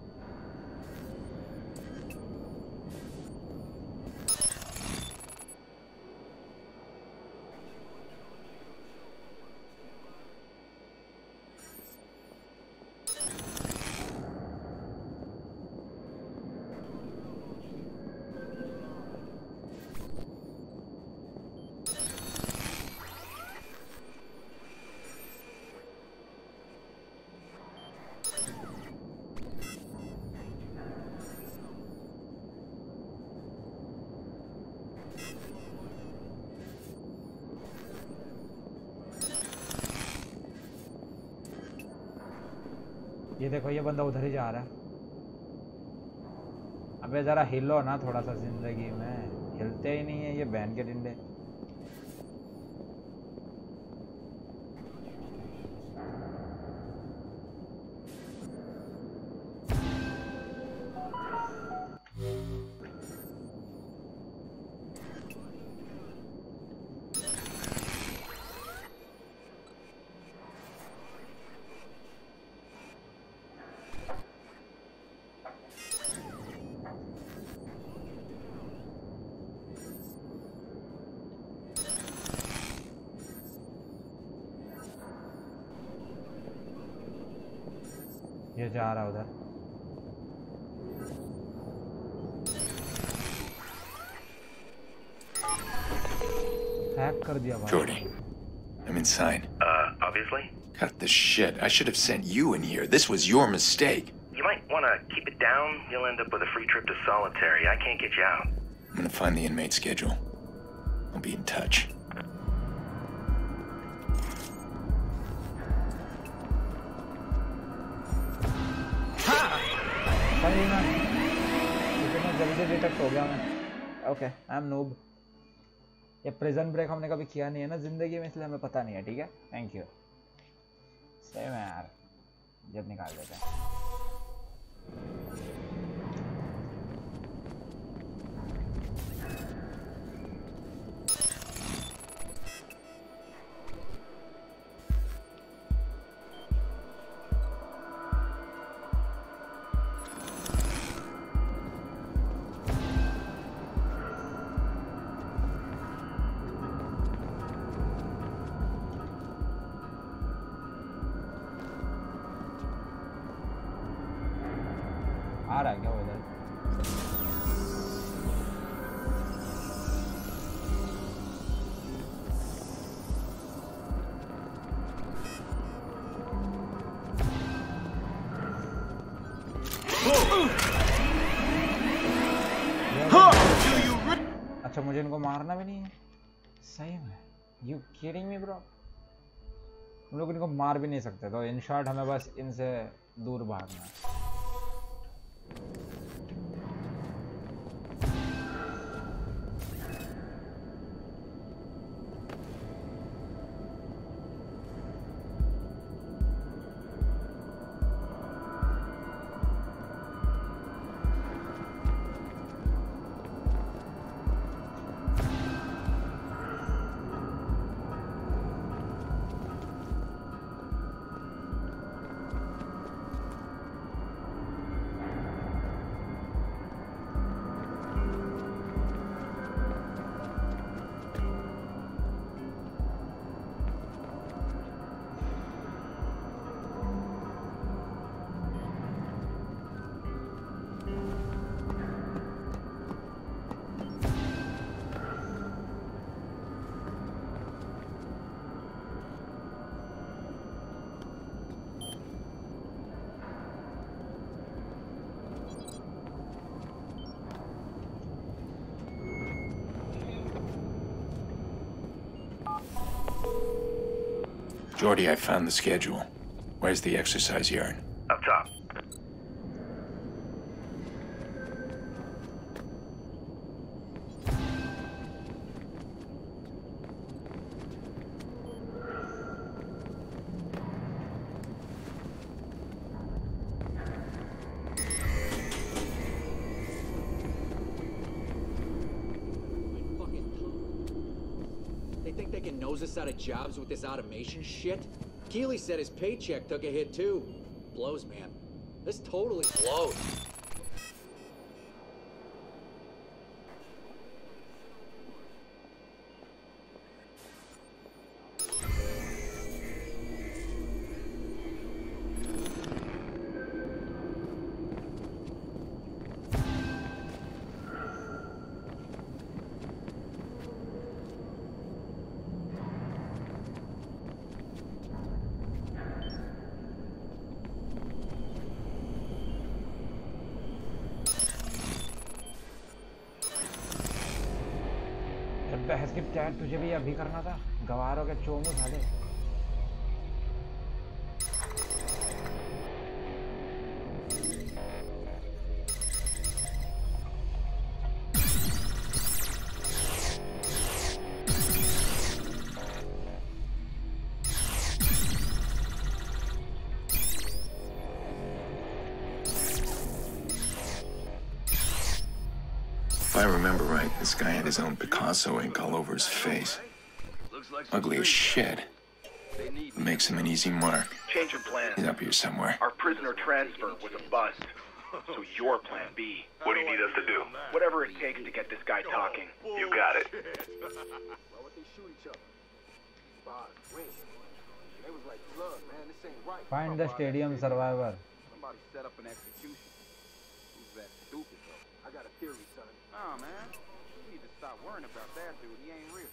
ये देखो ये बंदा उधर ही जा रहा है. अबे जरा हिलो ना थोड़ा सा जिंदगी में. हिलते ही नहीं है ये बैन के डिंडे. ये जा रहा उधर. हैक कर दिया भाई. Jordy, I'm inside. Obviously? Cut the shit. I should have sent you in here. This was your mistake. You might want to keep it down. You'll end up with a free trip to solitary. I can't get you out. I'm gonna find the inmate schedule. I'll be in touch. इतना जल्दी detect हो गया मैं. Okay, I am noob. ये prison break हमने कभी किया नहीं है ना जिंदगी में, इसलिए हमें पता नहीं है. ठीक है, थैंक यू. सेम है यार, जब निकाल देते हैं. अच्छा मुझे इनको मारना भी नहीं है सही में यू किडिंग मी ब्रो हम लोग इनको मार भी नहीं सकते तो इन शॉर्ट हमें बस इनसे दूर भागना है Jordy, I found the schedule. Where's the exercise yard? Up top. Us out of jobs with this automation shit? Keeley said his paycheck took a hit too. Blows, man. This totally blows. बहस की tag तुझे भी अभी करना था गवारों के चोमू साले If I remember right, this guy had his own Picasso ink all over his face. Ugly as shit. Makes him an easy mark. Change your plan. He's up here somewhere. Our prisoner transfer was a bust. So your plan B. What do you need us to do? Whatever it takes to get this guy talking. You got it. Find the stadium survivor. Somebody set up an execution. Who's that stupid though? I got a theory, son. Nah, man. You need to stop worrying about that dude. He ain't real.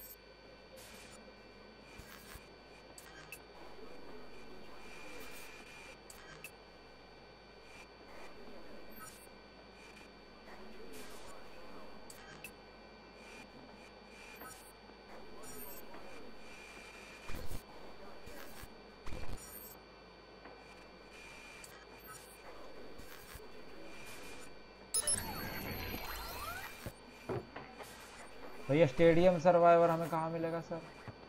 तो ये stadium survivor हमें कहाँ मिलेगा sir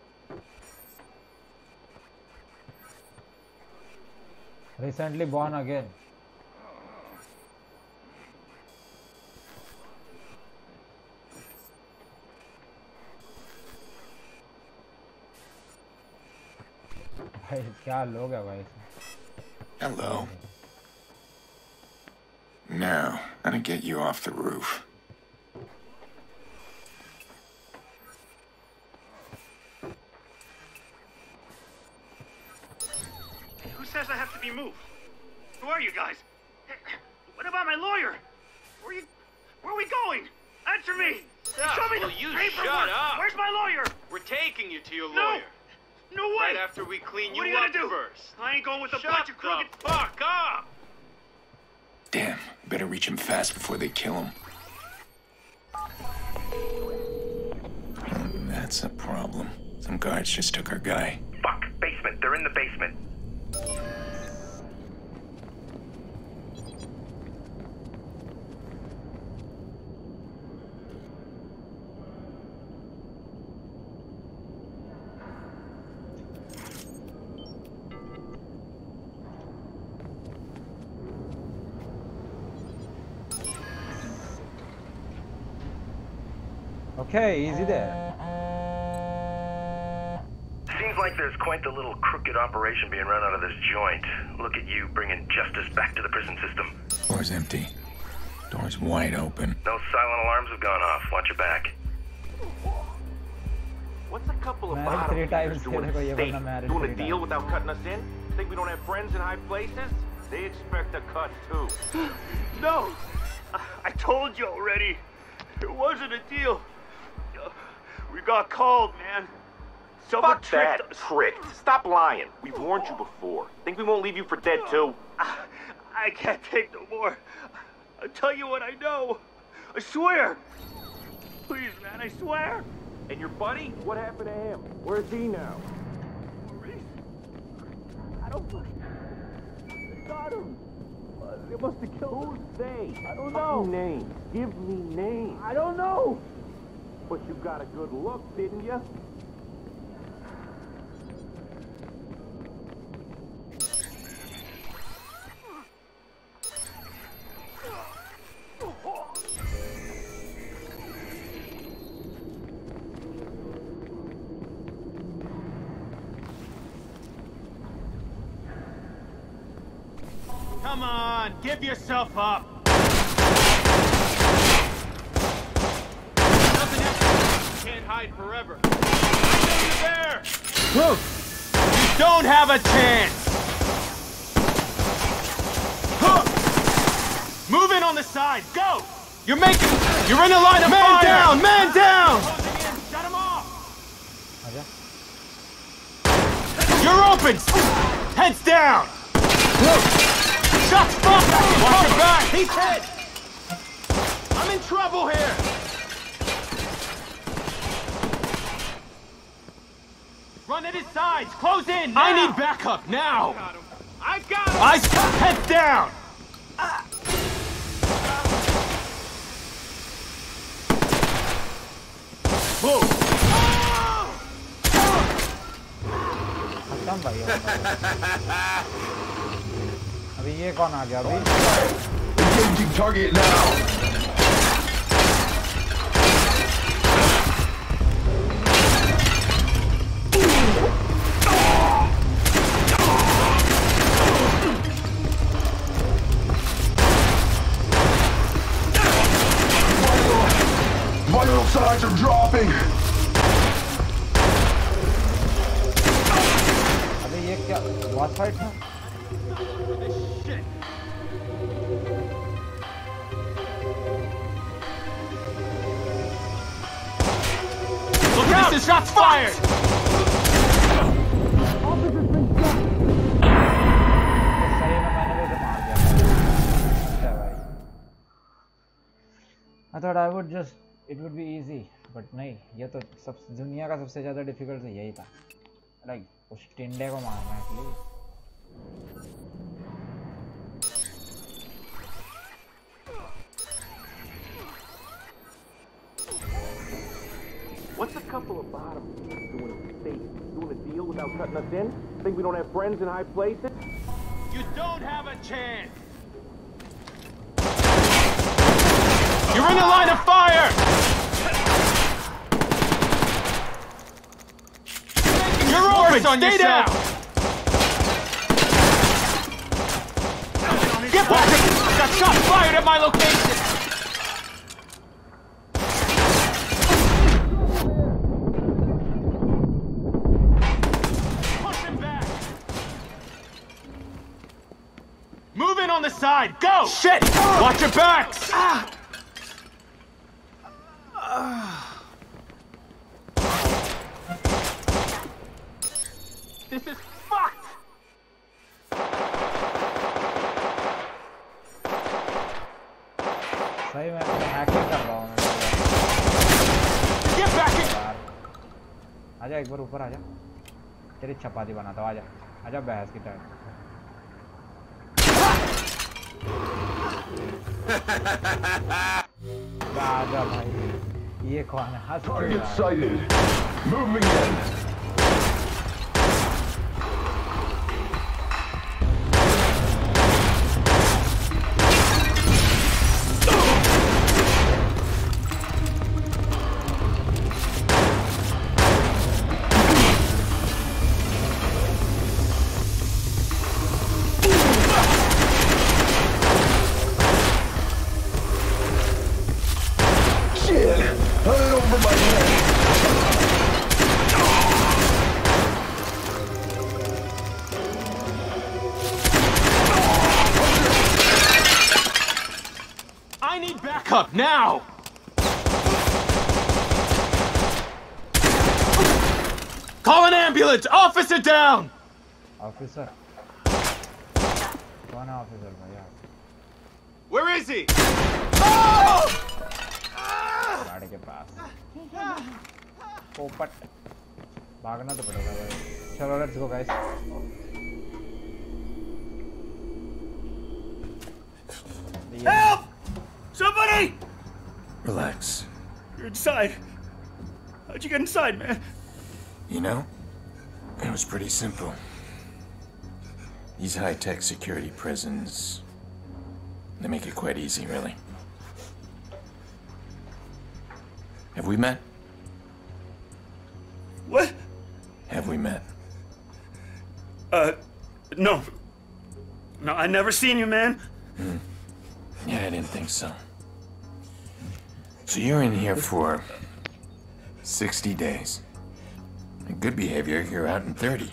recently born again भाई क्या लोग है भाई Hello. Now, I'm gonna get you off the roof. Says I have to be moved. Who are you guys? What about my lawyer? Where are we going? Answer me! Show me the paperwork! Shut up! Where's my lawyer? We're taking you to your lawyer. No way! Right after we clean you up do? first. I ain't going with a Shut bunch of crooked... the fuck up! Damn, better reach him fast before they kill him. That's a problem. Some guards just took our guy. Fuck, basement. They're in the basement. Okay, easy there. Seems like there's quite the little crooked operation being run out of this joint. Look at you bringing justice back to the prison system. Door's empty. Door's wide open. No silent alarms have gone off. Watch your back. What's a couple of Married 3 times. doing a deal without cutting us in? Think we don't have friends in high places? They expect a cut too. No! I told you already. It wasn't a deal. We got called, man. Someone Fuck that. Tricked. Stop lying. We've warned you before. Think we won't leave you for dead too? I can't take no more. I'll tell you what I know. I swear. Please, man, I swear. And your buddy? What happened to him? Where's he now? Maurice? I don't fucking... They got him. They must have killed him. Who's they? I don't know. Names. Give me names. I don't know. But you got a good look, didn't you? Come on, give yourself up. Nothing else. You can't hide forever. I know you're there. Look, you don't have a chance. Huh. Move in on the side. Go. You're in the line of fire. Man down. Man down. Shut him off. You're open. Heads down. Shots fired! Watch your back! He's hit! I'm in trouble here! Run at his sides! Close in! Now. I need backup now! I got him! Head down! Move! अभी ये कौन आ गया अभी? Engaging target now. Vital signs are dropping. अभी ये क्या boss fight था? Look out! This is shots fired! I thought I would just it would be easy, but नहीं ये तो सब दुनिया का सबसे ज़्यादा डिफिकल्ट यही था, लाइक उस टिंडे को मारना है please. What's a couple of bottoms doing a deal without cutting us in? Think we don't have friends in high places? You don't have a chance! You're in the line of fire! You're open! Stay down! Get back! Got shots fired at my location! Move in on the side! Go! Shit! Watch your backs! This is fucked! आजा एक बार ऊपर आजा, तेरी चपाती बनाता हूँ, आजा आजा बहस की टाइम। आजा भाई, ये कौन है? हंस Target sighted. Moving in. Up now! Call an ambulance! Officer down! Officer? One officer, bhaiya. Where is he? गाड़ी के पास। पोपट। भागना तो पड़ेगा भाई। चलो let's go guys. Help! Somebody! Relax. You're inside. How'd you get inside, man? You know, it was pretty simple. These high-tech security prisons, they make it quite easy, really. Have we met? What? Have we met? No. No, I never seen you, man. Yeah, I didn't think so. So you're in here for 60 days. In good behavior, you're out in 30.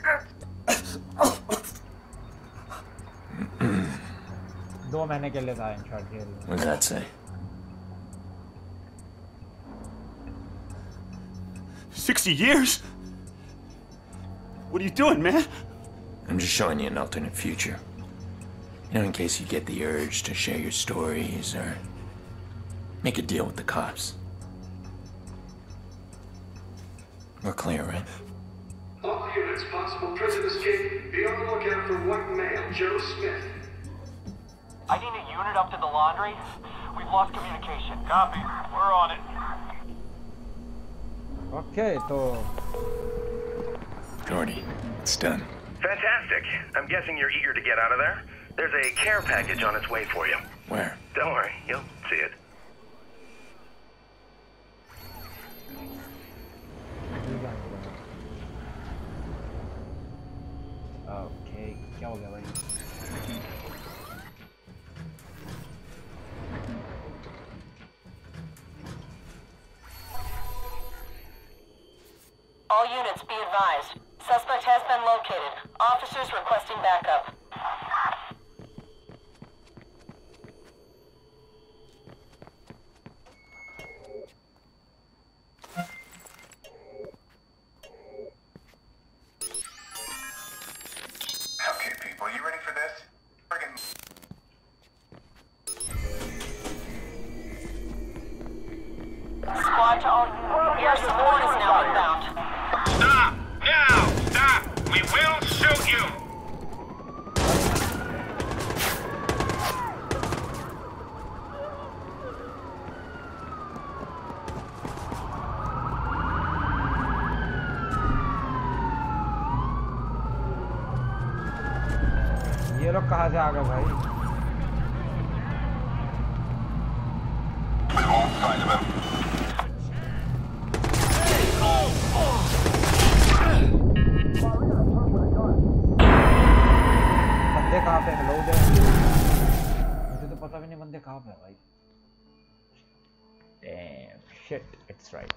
What does that say? 60 years? What are you doing, man? I'm just showing you an alternate future. You know, in case you get the urge to share your stories or make a deal with the cops. We're clear, right? All units, possible prison escape. Be on the lookout for white male Joe Smith. I need a unit up to the laundry. We've lost communication. Copy. We're on it. Okay, so... Jordy, it's done. Fantastic. I'm guessing you're eager to get out of there? There's a care package on its way for you. Where? Don't worry, you'll see it. Okay, क्या हो गया भाई? All units be advised. Suspect has been located. Officers requesting backup. Okay, people, you ready for this? Friggin' Squad to all units. Air support is now inbound. Stop! Now! Stop! We will shoot you! ये लोग कहाँ से आ गए भाई? बंदे कहाँ पे हैं? लोग मुझे तो पता भी नहीं बंदे कहाँ पे हैं भाई. Damn shit, it's right.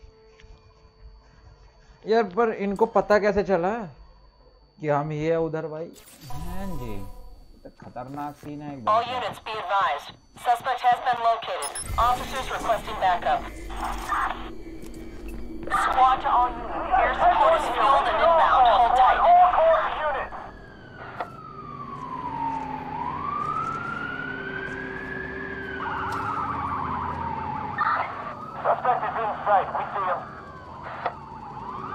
यार पर इनको पता कैसे चला कि हम ये उधर भाई? हाँ जी, तो खतरनाक सीन है एकदम. All units be advised. Suspect has been located. Officers requesting backup. Squad to all units. Air support is fueled and inbound. Hold tight. All corps units! Suspect is in sight. We see him.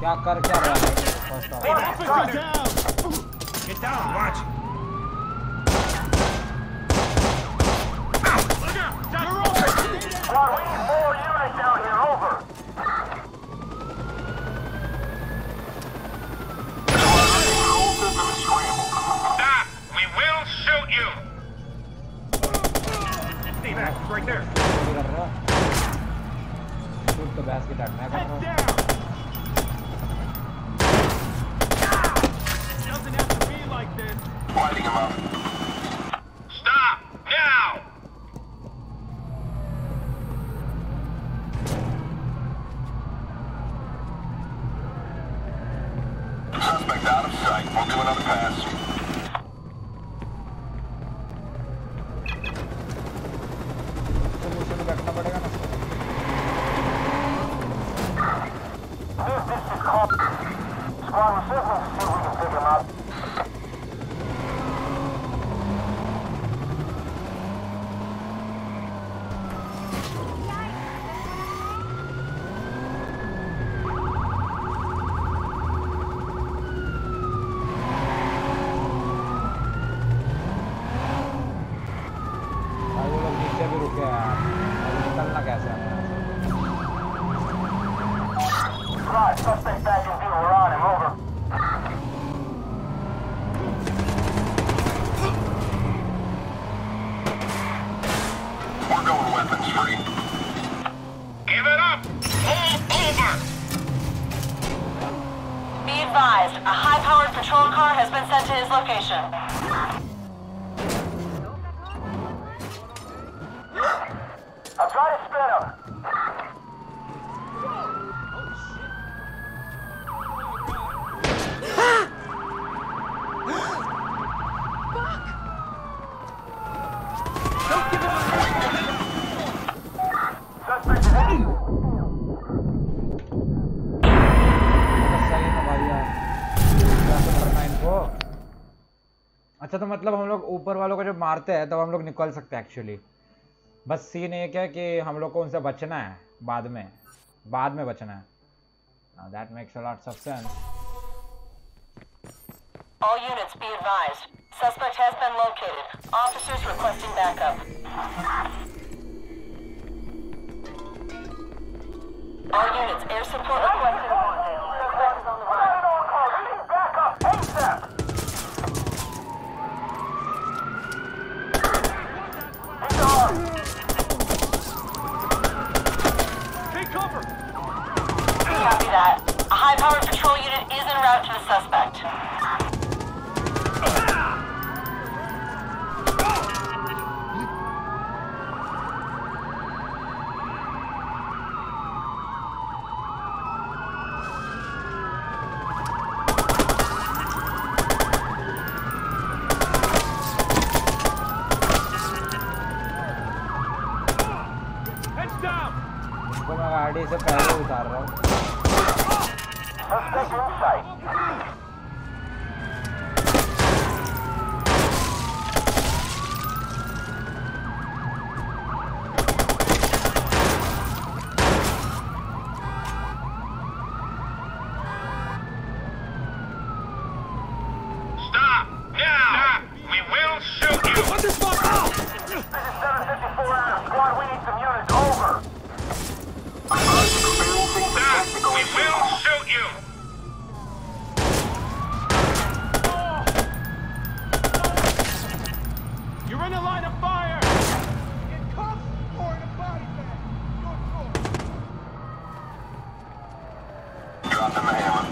क्या कर क्या रहा है? First off. Get down, watch. Look out! You're over! Squad, we need more units down here, over. Stop! We will shoot you! Stay back, it's right there. Shoot the basket at me. Head down! Doesn't have to be like this. Lighting him up. Stop! Now! Suspect out of sight. We'll do another pass. बैठना पड़ेगा ना. This is called. Squad, we're circling to see if we can pick him up. भाई वो लोग नीचे भी रुके हैं यार. अब निकलना कैसे है? Right, suspect back in view. We're on him, over. We're going weapons free. Give it up! Pull over! Be advised, a high-powered patrol car has been sent to his location. I'll try to spin him. Suspect is in. सही है भाई यार. कैसे करना है इनको? अच्छा तो मतलब हम लोग ऊपर वालों को जब मारते हैं तब हम लोग निकल सकते हैं एक्चुअली. बस सीन ये क्या है कि हम लोग को उनसे बचना है बाद में बचना है. Now that makes a lot of sense. All units be advised. Suspect has been located. Officers requesting backup. All units, air support requested. Suspect is on the run. We need backup ASAP. He's armed. Take cover! Copy that. A high-powered patrol unit is en route to the suspect. Heads down! इसको मैं गाड़ी से पहले उतार रहा हूँ. Suspect in sight. Stop! Now! We will shoot you! What the fuck? This is 754 out of squad. We need some units over. Stop! We will shoot you! You're in the line of fire! In cuffs or in a body bag? Dropping the hammer.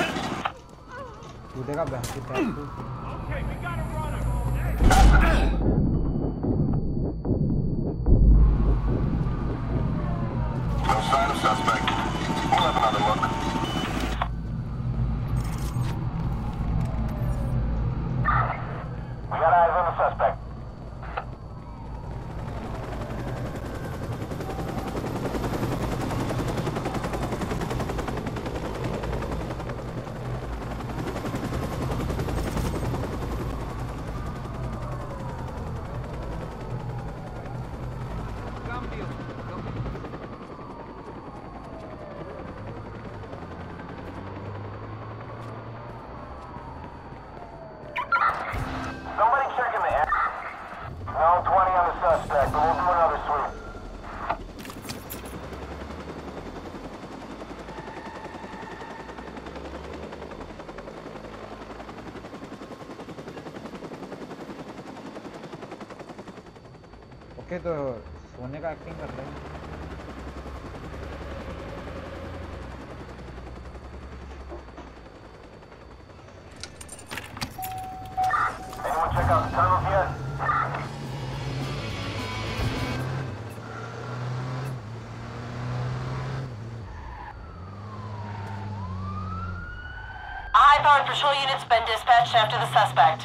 कूदेगा बहस की तरह तू. Okay, we got a runner! No sign of suspect. We'll have another look. We got eyes on the suspect. Down 20 on the suspect, but we'll do another sweep. Okay तो सोने का acting कर रहे हैं Anyone check out the tunnels yet? A high-powered patrol unit's been dispatched after the suspect.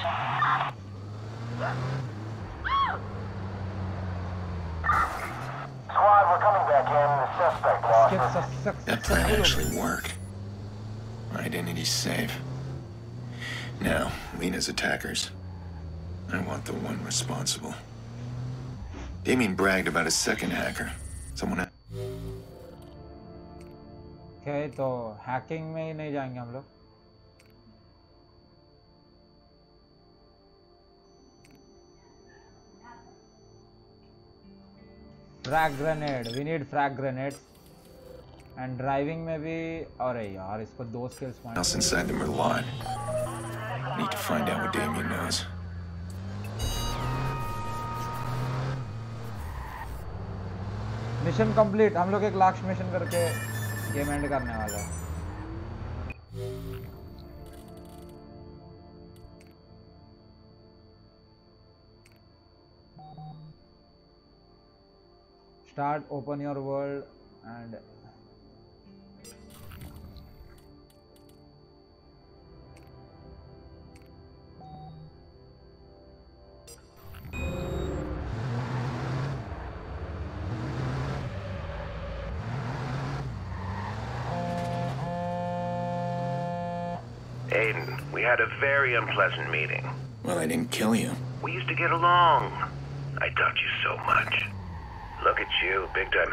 Squad, we're coming back in. The suspect lost us. That plan actually worked. Identity's safe. Now, Lena's attackers. I want the one responsible. Damien bragged about a second hacker. Someone else. Okay, तो hacking में ही नहीं जाएंगे हम लोग. Frag grenade. We need frag grenades. And driving में भी अरे यार इसको 2 skills points. Else inside the Merlot. Need to find out what Damien knows. Mission complete. हम लोग एक लास्ट मिशन करके गेम एंड करने वाले हैं. Start, open your world and Aiden, we had a very unpleasant meeting. Well, I didn't kill you. We used to get along. I taught you so much. Look at you, big time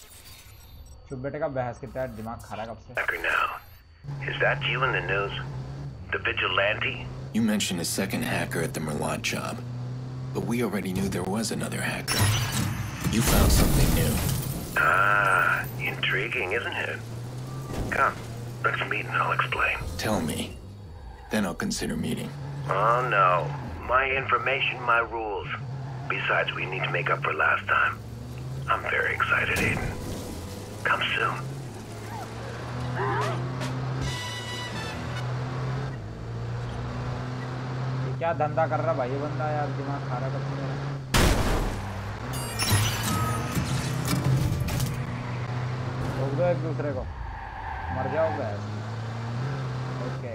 hacker now. Is that you in the news? The vigilante? You mentioned a second hacker at the Merlot job. But we already knew there was another hacker. You found something new. Ah, intriguing, isn't it? Come, let's meet and I'll explain. Tell me. Then I'll consider meeting. Oh no. My information, my rules. Besides, we need to make up for last time. I'm very excited, Aiden. Come soon. क्या धंधा कर रहा भाई ये बंदा यार दिमाग खा रहा है मेरा. ठोक दो एक दूसरे को. मर जाओ बस. Okay.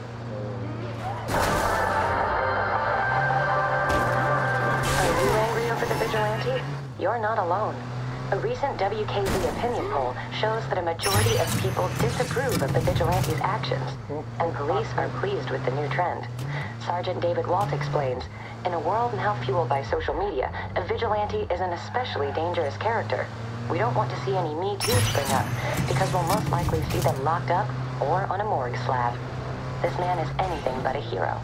Are you angry over the vigilante? You're not alone. A recent WKZ opinion poll shows that a majority of people disapprove of the vigilante's actions, and police are pleased with the new trend. Sergeant David Walt explains, in a world now fueled by social media, a vigilante is an especially dangerous character. We don't want to see any Me Too spring up, because we'll most likely see them locked up or on a morgue slab. This man is anything but a hero.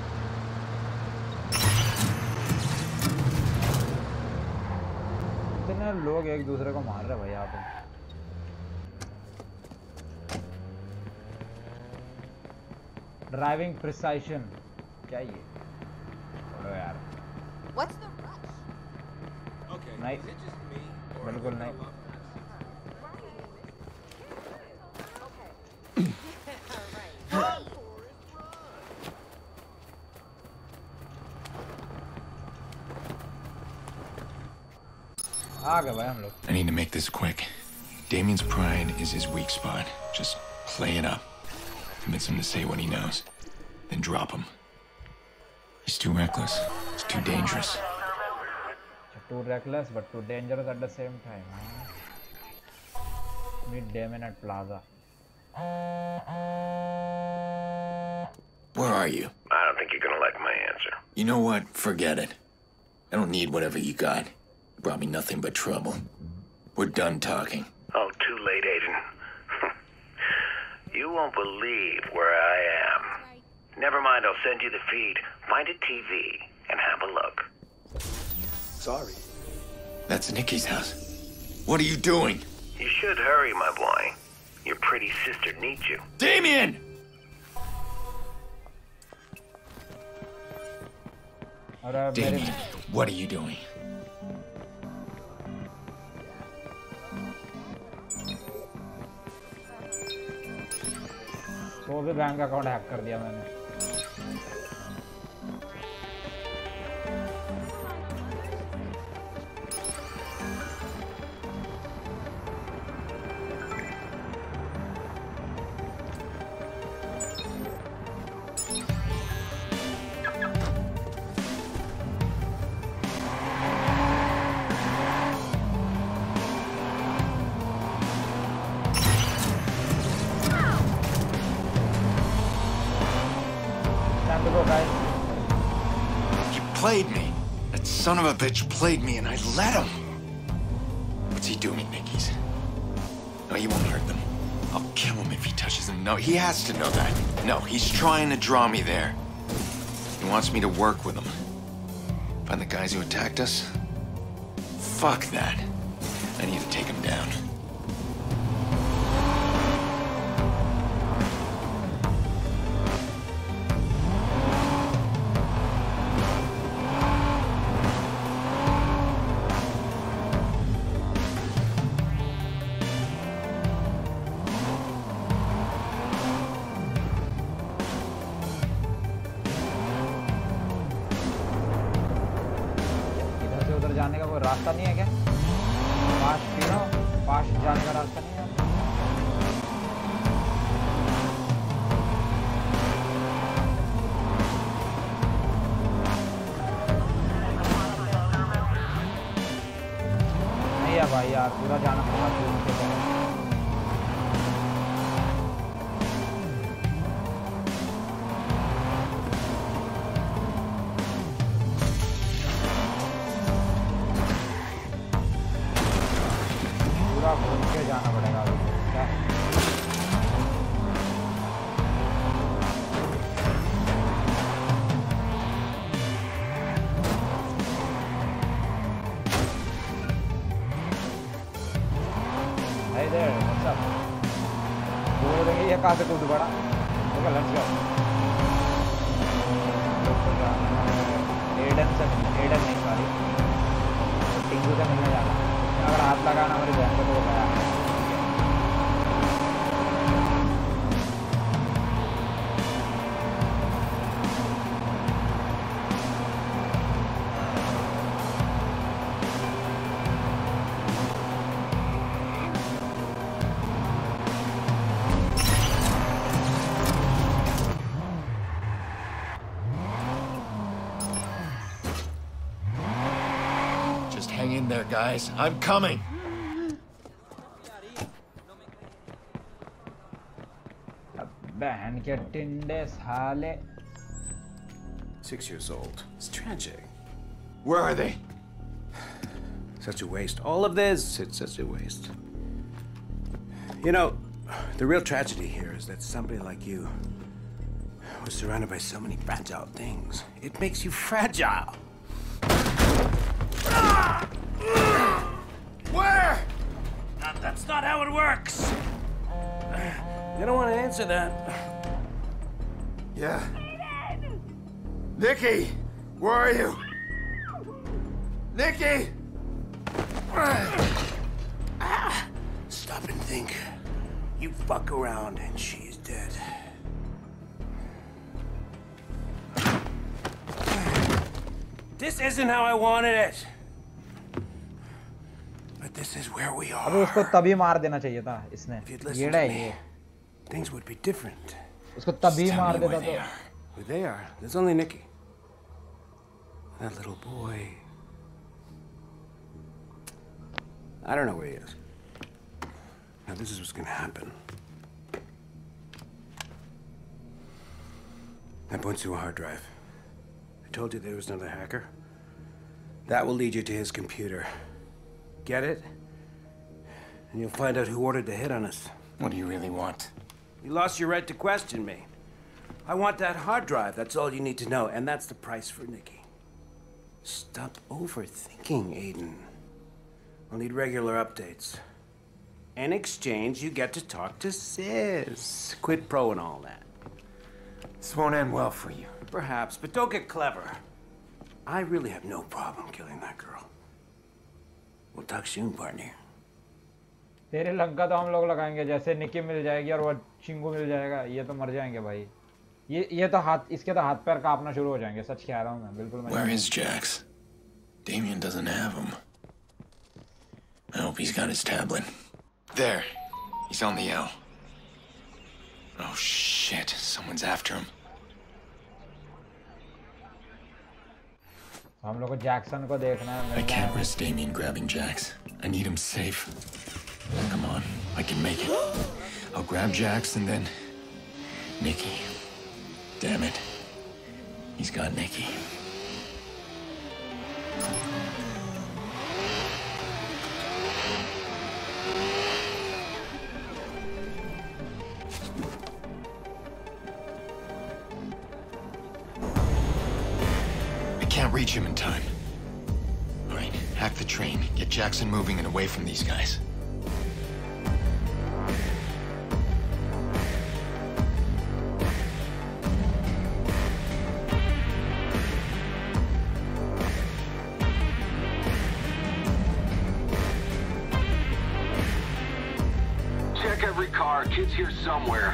इतने लोग एक दूसरे को मार रहे भाई यहाँ पे. ड्राइविंग प्रिसाइशन क्या ये? छोड़ो यार. What's the rush? Okay. नहीं. Is it just me or बिल्कुल नहीं. आ गए भाई हम लोग. I need to make this quick. Damien's pride is his weak spot. Just play it up. Convince him to say what he knows. Then drop him. He's too reckless. It's too dangerous. Too reckless but too dangerous at the same time. Meet Damien at Plaza. Where are you? I don't think you're gonna like my answer. You know what? Forget it. I don't need whatever you got. You brought me nothing but trouble. We're done talking. Oh, too late, Aiden. You won't believe where I am. Never mind, I'll send you the feed. Find a TV and have a look. Sorry. That's Nikki's house. What are you doing? You should hurry, my boy. Your pretty sister needs you. Damien! Damien, what are you doing? वो भी bank account hack कर दिया मैंने. Played me. That son of a bitch played me and I let him. What's he doing at Nikki's? No, he won't hurt them. I'll kill him if he touches them. No, he has to know that. No, he's trying to draw me there. He wants me to work with him. Find the guys who attacked us? Fuck that. I need to take him down. रास्ता नहीं है क्या? पास जाने का रास्ता नहीं है? नहीं है भाई यार, पूरा जाना पड़ेगा. जाना पड़ेगा अभी क्या? Hey there, what's up? बोल रहे ये कहाँ से कूद पड़ा? Okay, let's go. एडन नहीं सॉरी, टिंगू से मिलने जाना. अगर हाथ लगाना हमारी बहन को तो वो गया. Hang in there, guys. I'm coming. बहन के टिंडे साले. 6 years old. It's tragic. Where are they? Such a waste. All of this, it's such a waste. You know, the real tragedy here is that somebody like you was surrounded by so many fragile things. It makes you fragile. Where? That's not how it works. You don't want to answer that. Yeah. Nikki, where are you? Nikki! Stop and think. You fuck around and she's dead. This isn't how I wanted it. But this is where we are. अबे उसको तभी मार देना चाहिए था इसने. ये है ये. Things would be different. उसको तभी मार देता तो. Where they are. There's only Nikki. That little boy. I don't know where he is. Now this is what's gonna happen. I points to a hard drive. I told you there was another hacker. That will lead you to his computer. Get it? And you'll find out who ordered the hit on us. What do you really want? You lost your right to question me. I want that hard drive. That's all you need to know. And that's the price for Nikki. Stop overthinking, Aiden. We'll need regular updates. In exchange, you get to talk to Sis. Quid pro and all that. This won't end well for you. Perhaps, but don't get clever. I really have no problem killing that girl. We'll talk soon, partner. तेरे लंका तो हम लोग लगाएंगे जैसे निकी मिल जाएगी और वो चिंगू मिल जाएगा ये तो मर जाएंगे भाई ये तो हाथ इसके तो हाथ पैर कांपना शुरू हो जाएंगे सच कह रहा हूँ मैं बिल्कुल Where is Jax? Damien doesn't have him. I hope he's got his tablet. There. He's on the L. Oh shit, someone's after him. हम लोग को जैक्सन को देखना है I can't risk Damien grabbing Jax. I need him safe. Come on, I can make it. I'll grab Jax and then... Nikki. Damn it. He's got Nikki. I can't reach him in time. All right, hack the train. Get Jackson moving and away from these guys. Kid's here somewhere.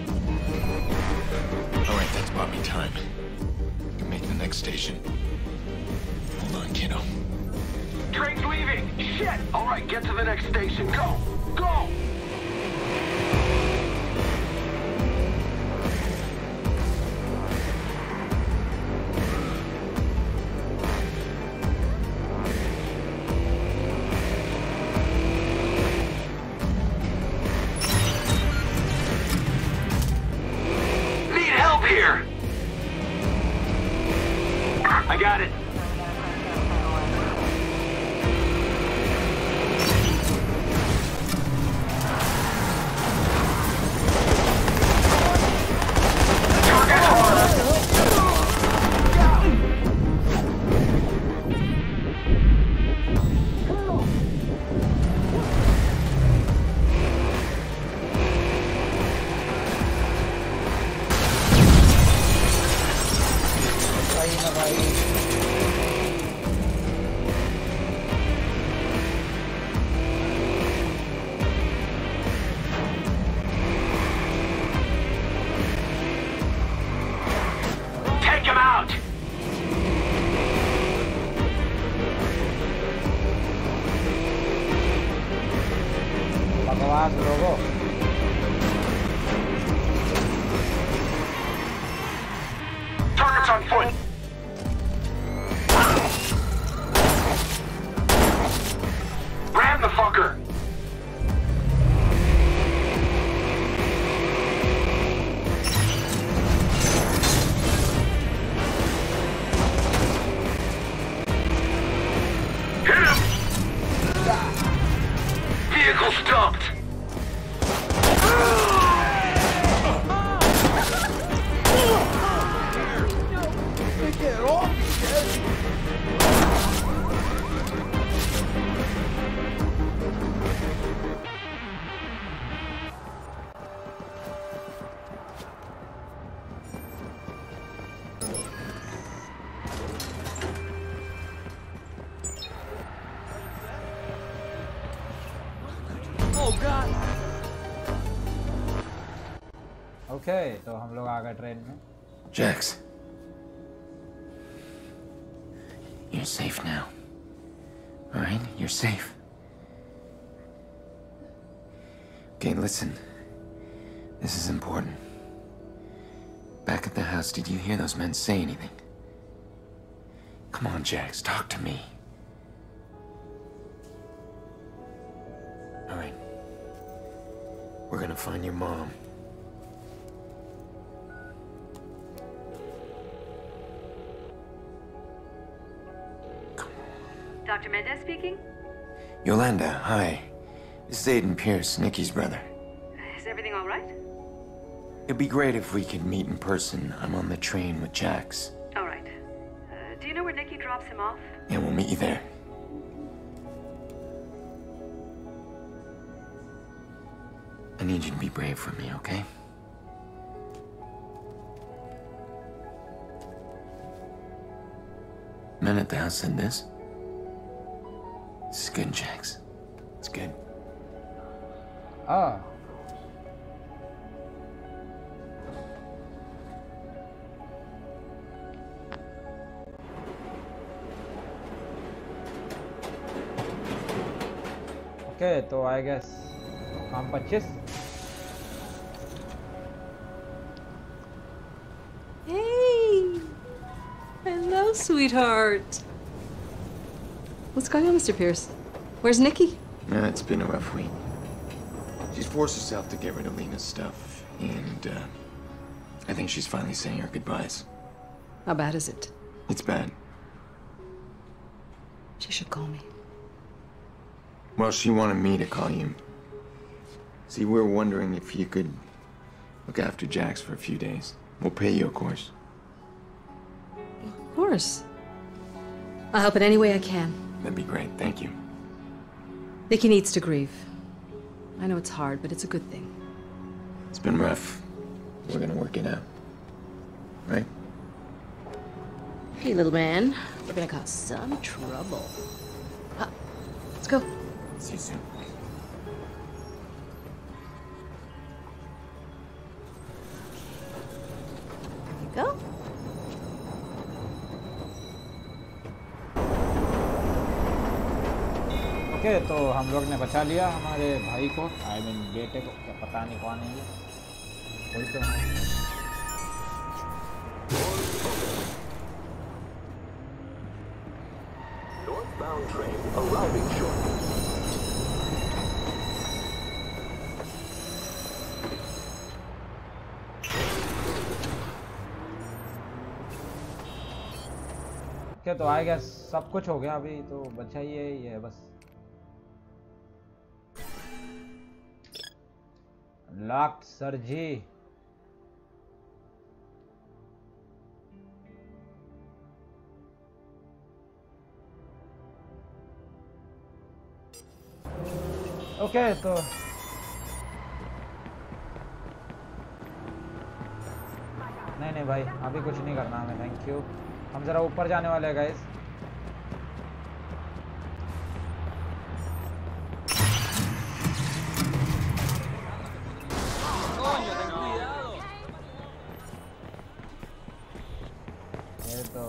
Alright, that's bought me time. I can make the next station. Hold on, kiddo. Train's leaving! Shit! Alright, get to the next station. Go! Go! I got it. Target's on foot. Ram the fucker. Hit him. Vehicle stumped. Get off me, Oh God. Okay, तो हम लोग आ गए train में. Jax. You're safe now. All right? You're safe. Okay, listen. This is important. Back at the house, did you hear those men say anything? Come on, Jax, talk to me. All right. We're gonna find your mom. Dr. Mendez speaking? Yolanda, hi. This is Aiden Pierce, Nikki's brother. Is everything all right? It'd be great if we could meet in person. I'm on the train with Jax. All right. Do you know where Nikki drove? drops him off? Yeah, we'll meet you there. I need you to be brave for me, okay? Men at the house said this. This is good, Jax. It's good. Ah. Okay, so I guess काम 25. Hey! Hello, sweetheart. What's going on, Mr. Pierce? Where's Nikki? Yeah, it's been a rough week. She's forced herself to get rid of Lena's stuff, and I think she's finally saying her goodbyes. How bad is it? It's bad. She should call me. Well, she wanted me to call you. See, we were wondering if you could look after Jax for a few days. We'll pay you, of course. Of course. I'll help in any way I can. That'd be great, thank you. Nikki needs to grieve. I know it's hard, but it's a good thing. It's been rough. We're gonna work it out. Right? Hey, little man. We're gonna cause some trouble. Let's go. See you soon. Go. Okay तो हम लोग ने बचा लिया हमारे भाई को, I mean बेटे को, क्या पता नहीं कौन है ये, वही तो है। Northbound train arriving shortly. Okay तो आई गेस सब कुछ हो गया, अभी तो बचा ही है ये बस। लॉक्ड सर जी। ओके तो नहीं भाई अभी कुछ नहीं करना हमें, थैंक यू। हम जरा ऊपर जाने वाले हैं गाइस। ये तो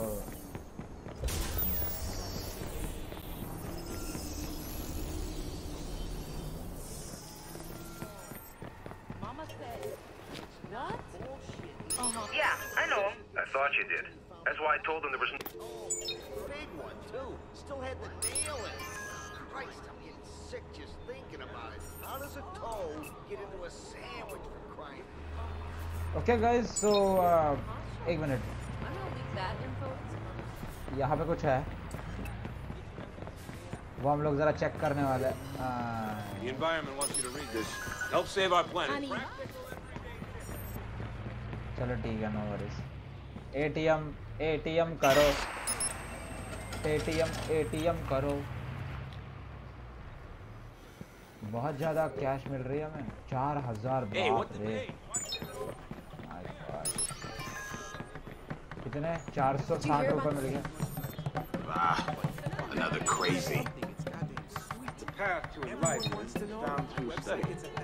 Mama said, what? Yeah, I know him. I thought you did. That's why I told him there was Big one, too. Still had the nail in it. Christ, I'm getting sick just thinking about it. How does a toe get into a sandwich for crying? Okay guys so एक minute, यहाँ पे कुछ है वो हम लोग जरा check करने वाले हैं। The environment wants you to read this. Help save our planet. चलो ठीक है, नो वरीज। एटीएम करो, एटीएम करो। बहुत ज्यादा कैश मिल रही है हमें, 4000। बाप रे, कितने? 460 रुपए मिल गए। Another crazy. The path to enlightenment is found through study.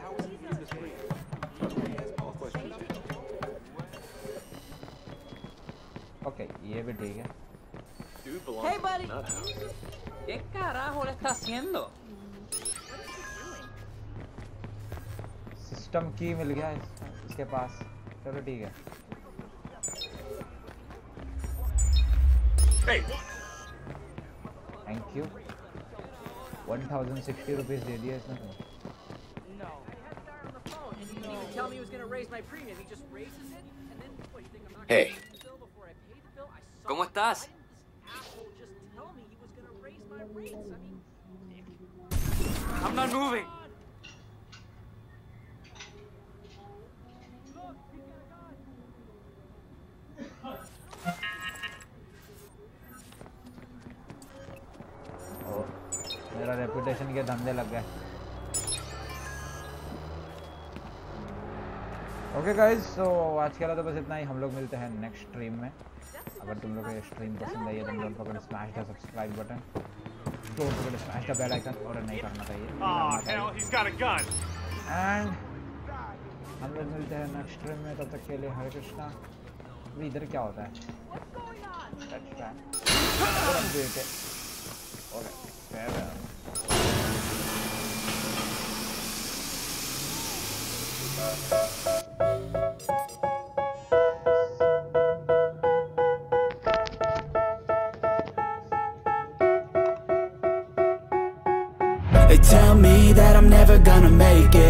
Okay ये भी ठीक है। Hey, buddy. ¿Qué carajo le está haciendo? System की मिल गया इसके पास, चलो ठीक है। Hey. Thank you. 1060 रुपीस दे दिया इसने तो। No. And he didn't even tell me he was going to raise my premium. He just raises it and then what, you think I'm not Hey. going to pay the bill before I pay the bill? I saw ¿Cómo estás? Why didn't this asshole just tell me he was going to raise my rates? I mean, I'm not moving. मेरा reputation के धंधे लग गए। Okay guys, तो आज के लिए तो बस इतना ही। हम लोग मिलते हैं नेक्स्ट स्ट्रीम में। अगर तुम लोग को ये स्ट्रीम पसंद आई है तो don't forget smash the subscribe button, don't forget smash the bell icon, और नहीं करना चाहिए। एंड हम लोग मिलते हैं नेक्स्ट स्ट्रीम में। तब तक के लिए हरे कृष्णा। अभी इधर क्या होता है? They tell me that I'm never gonna make it.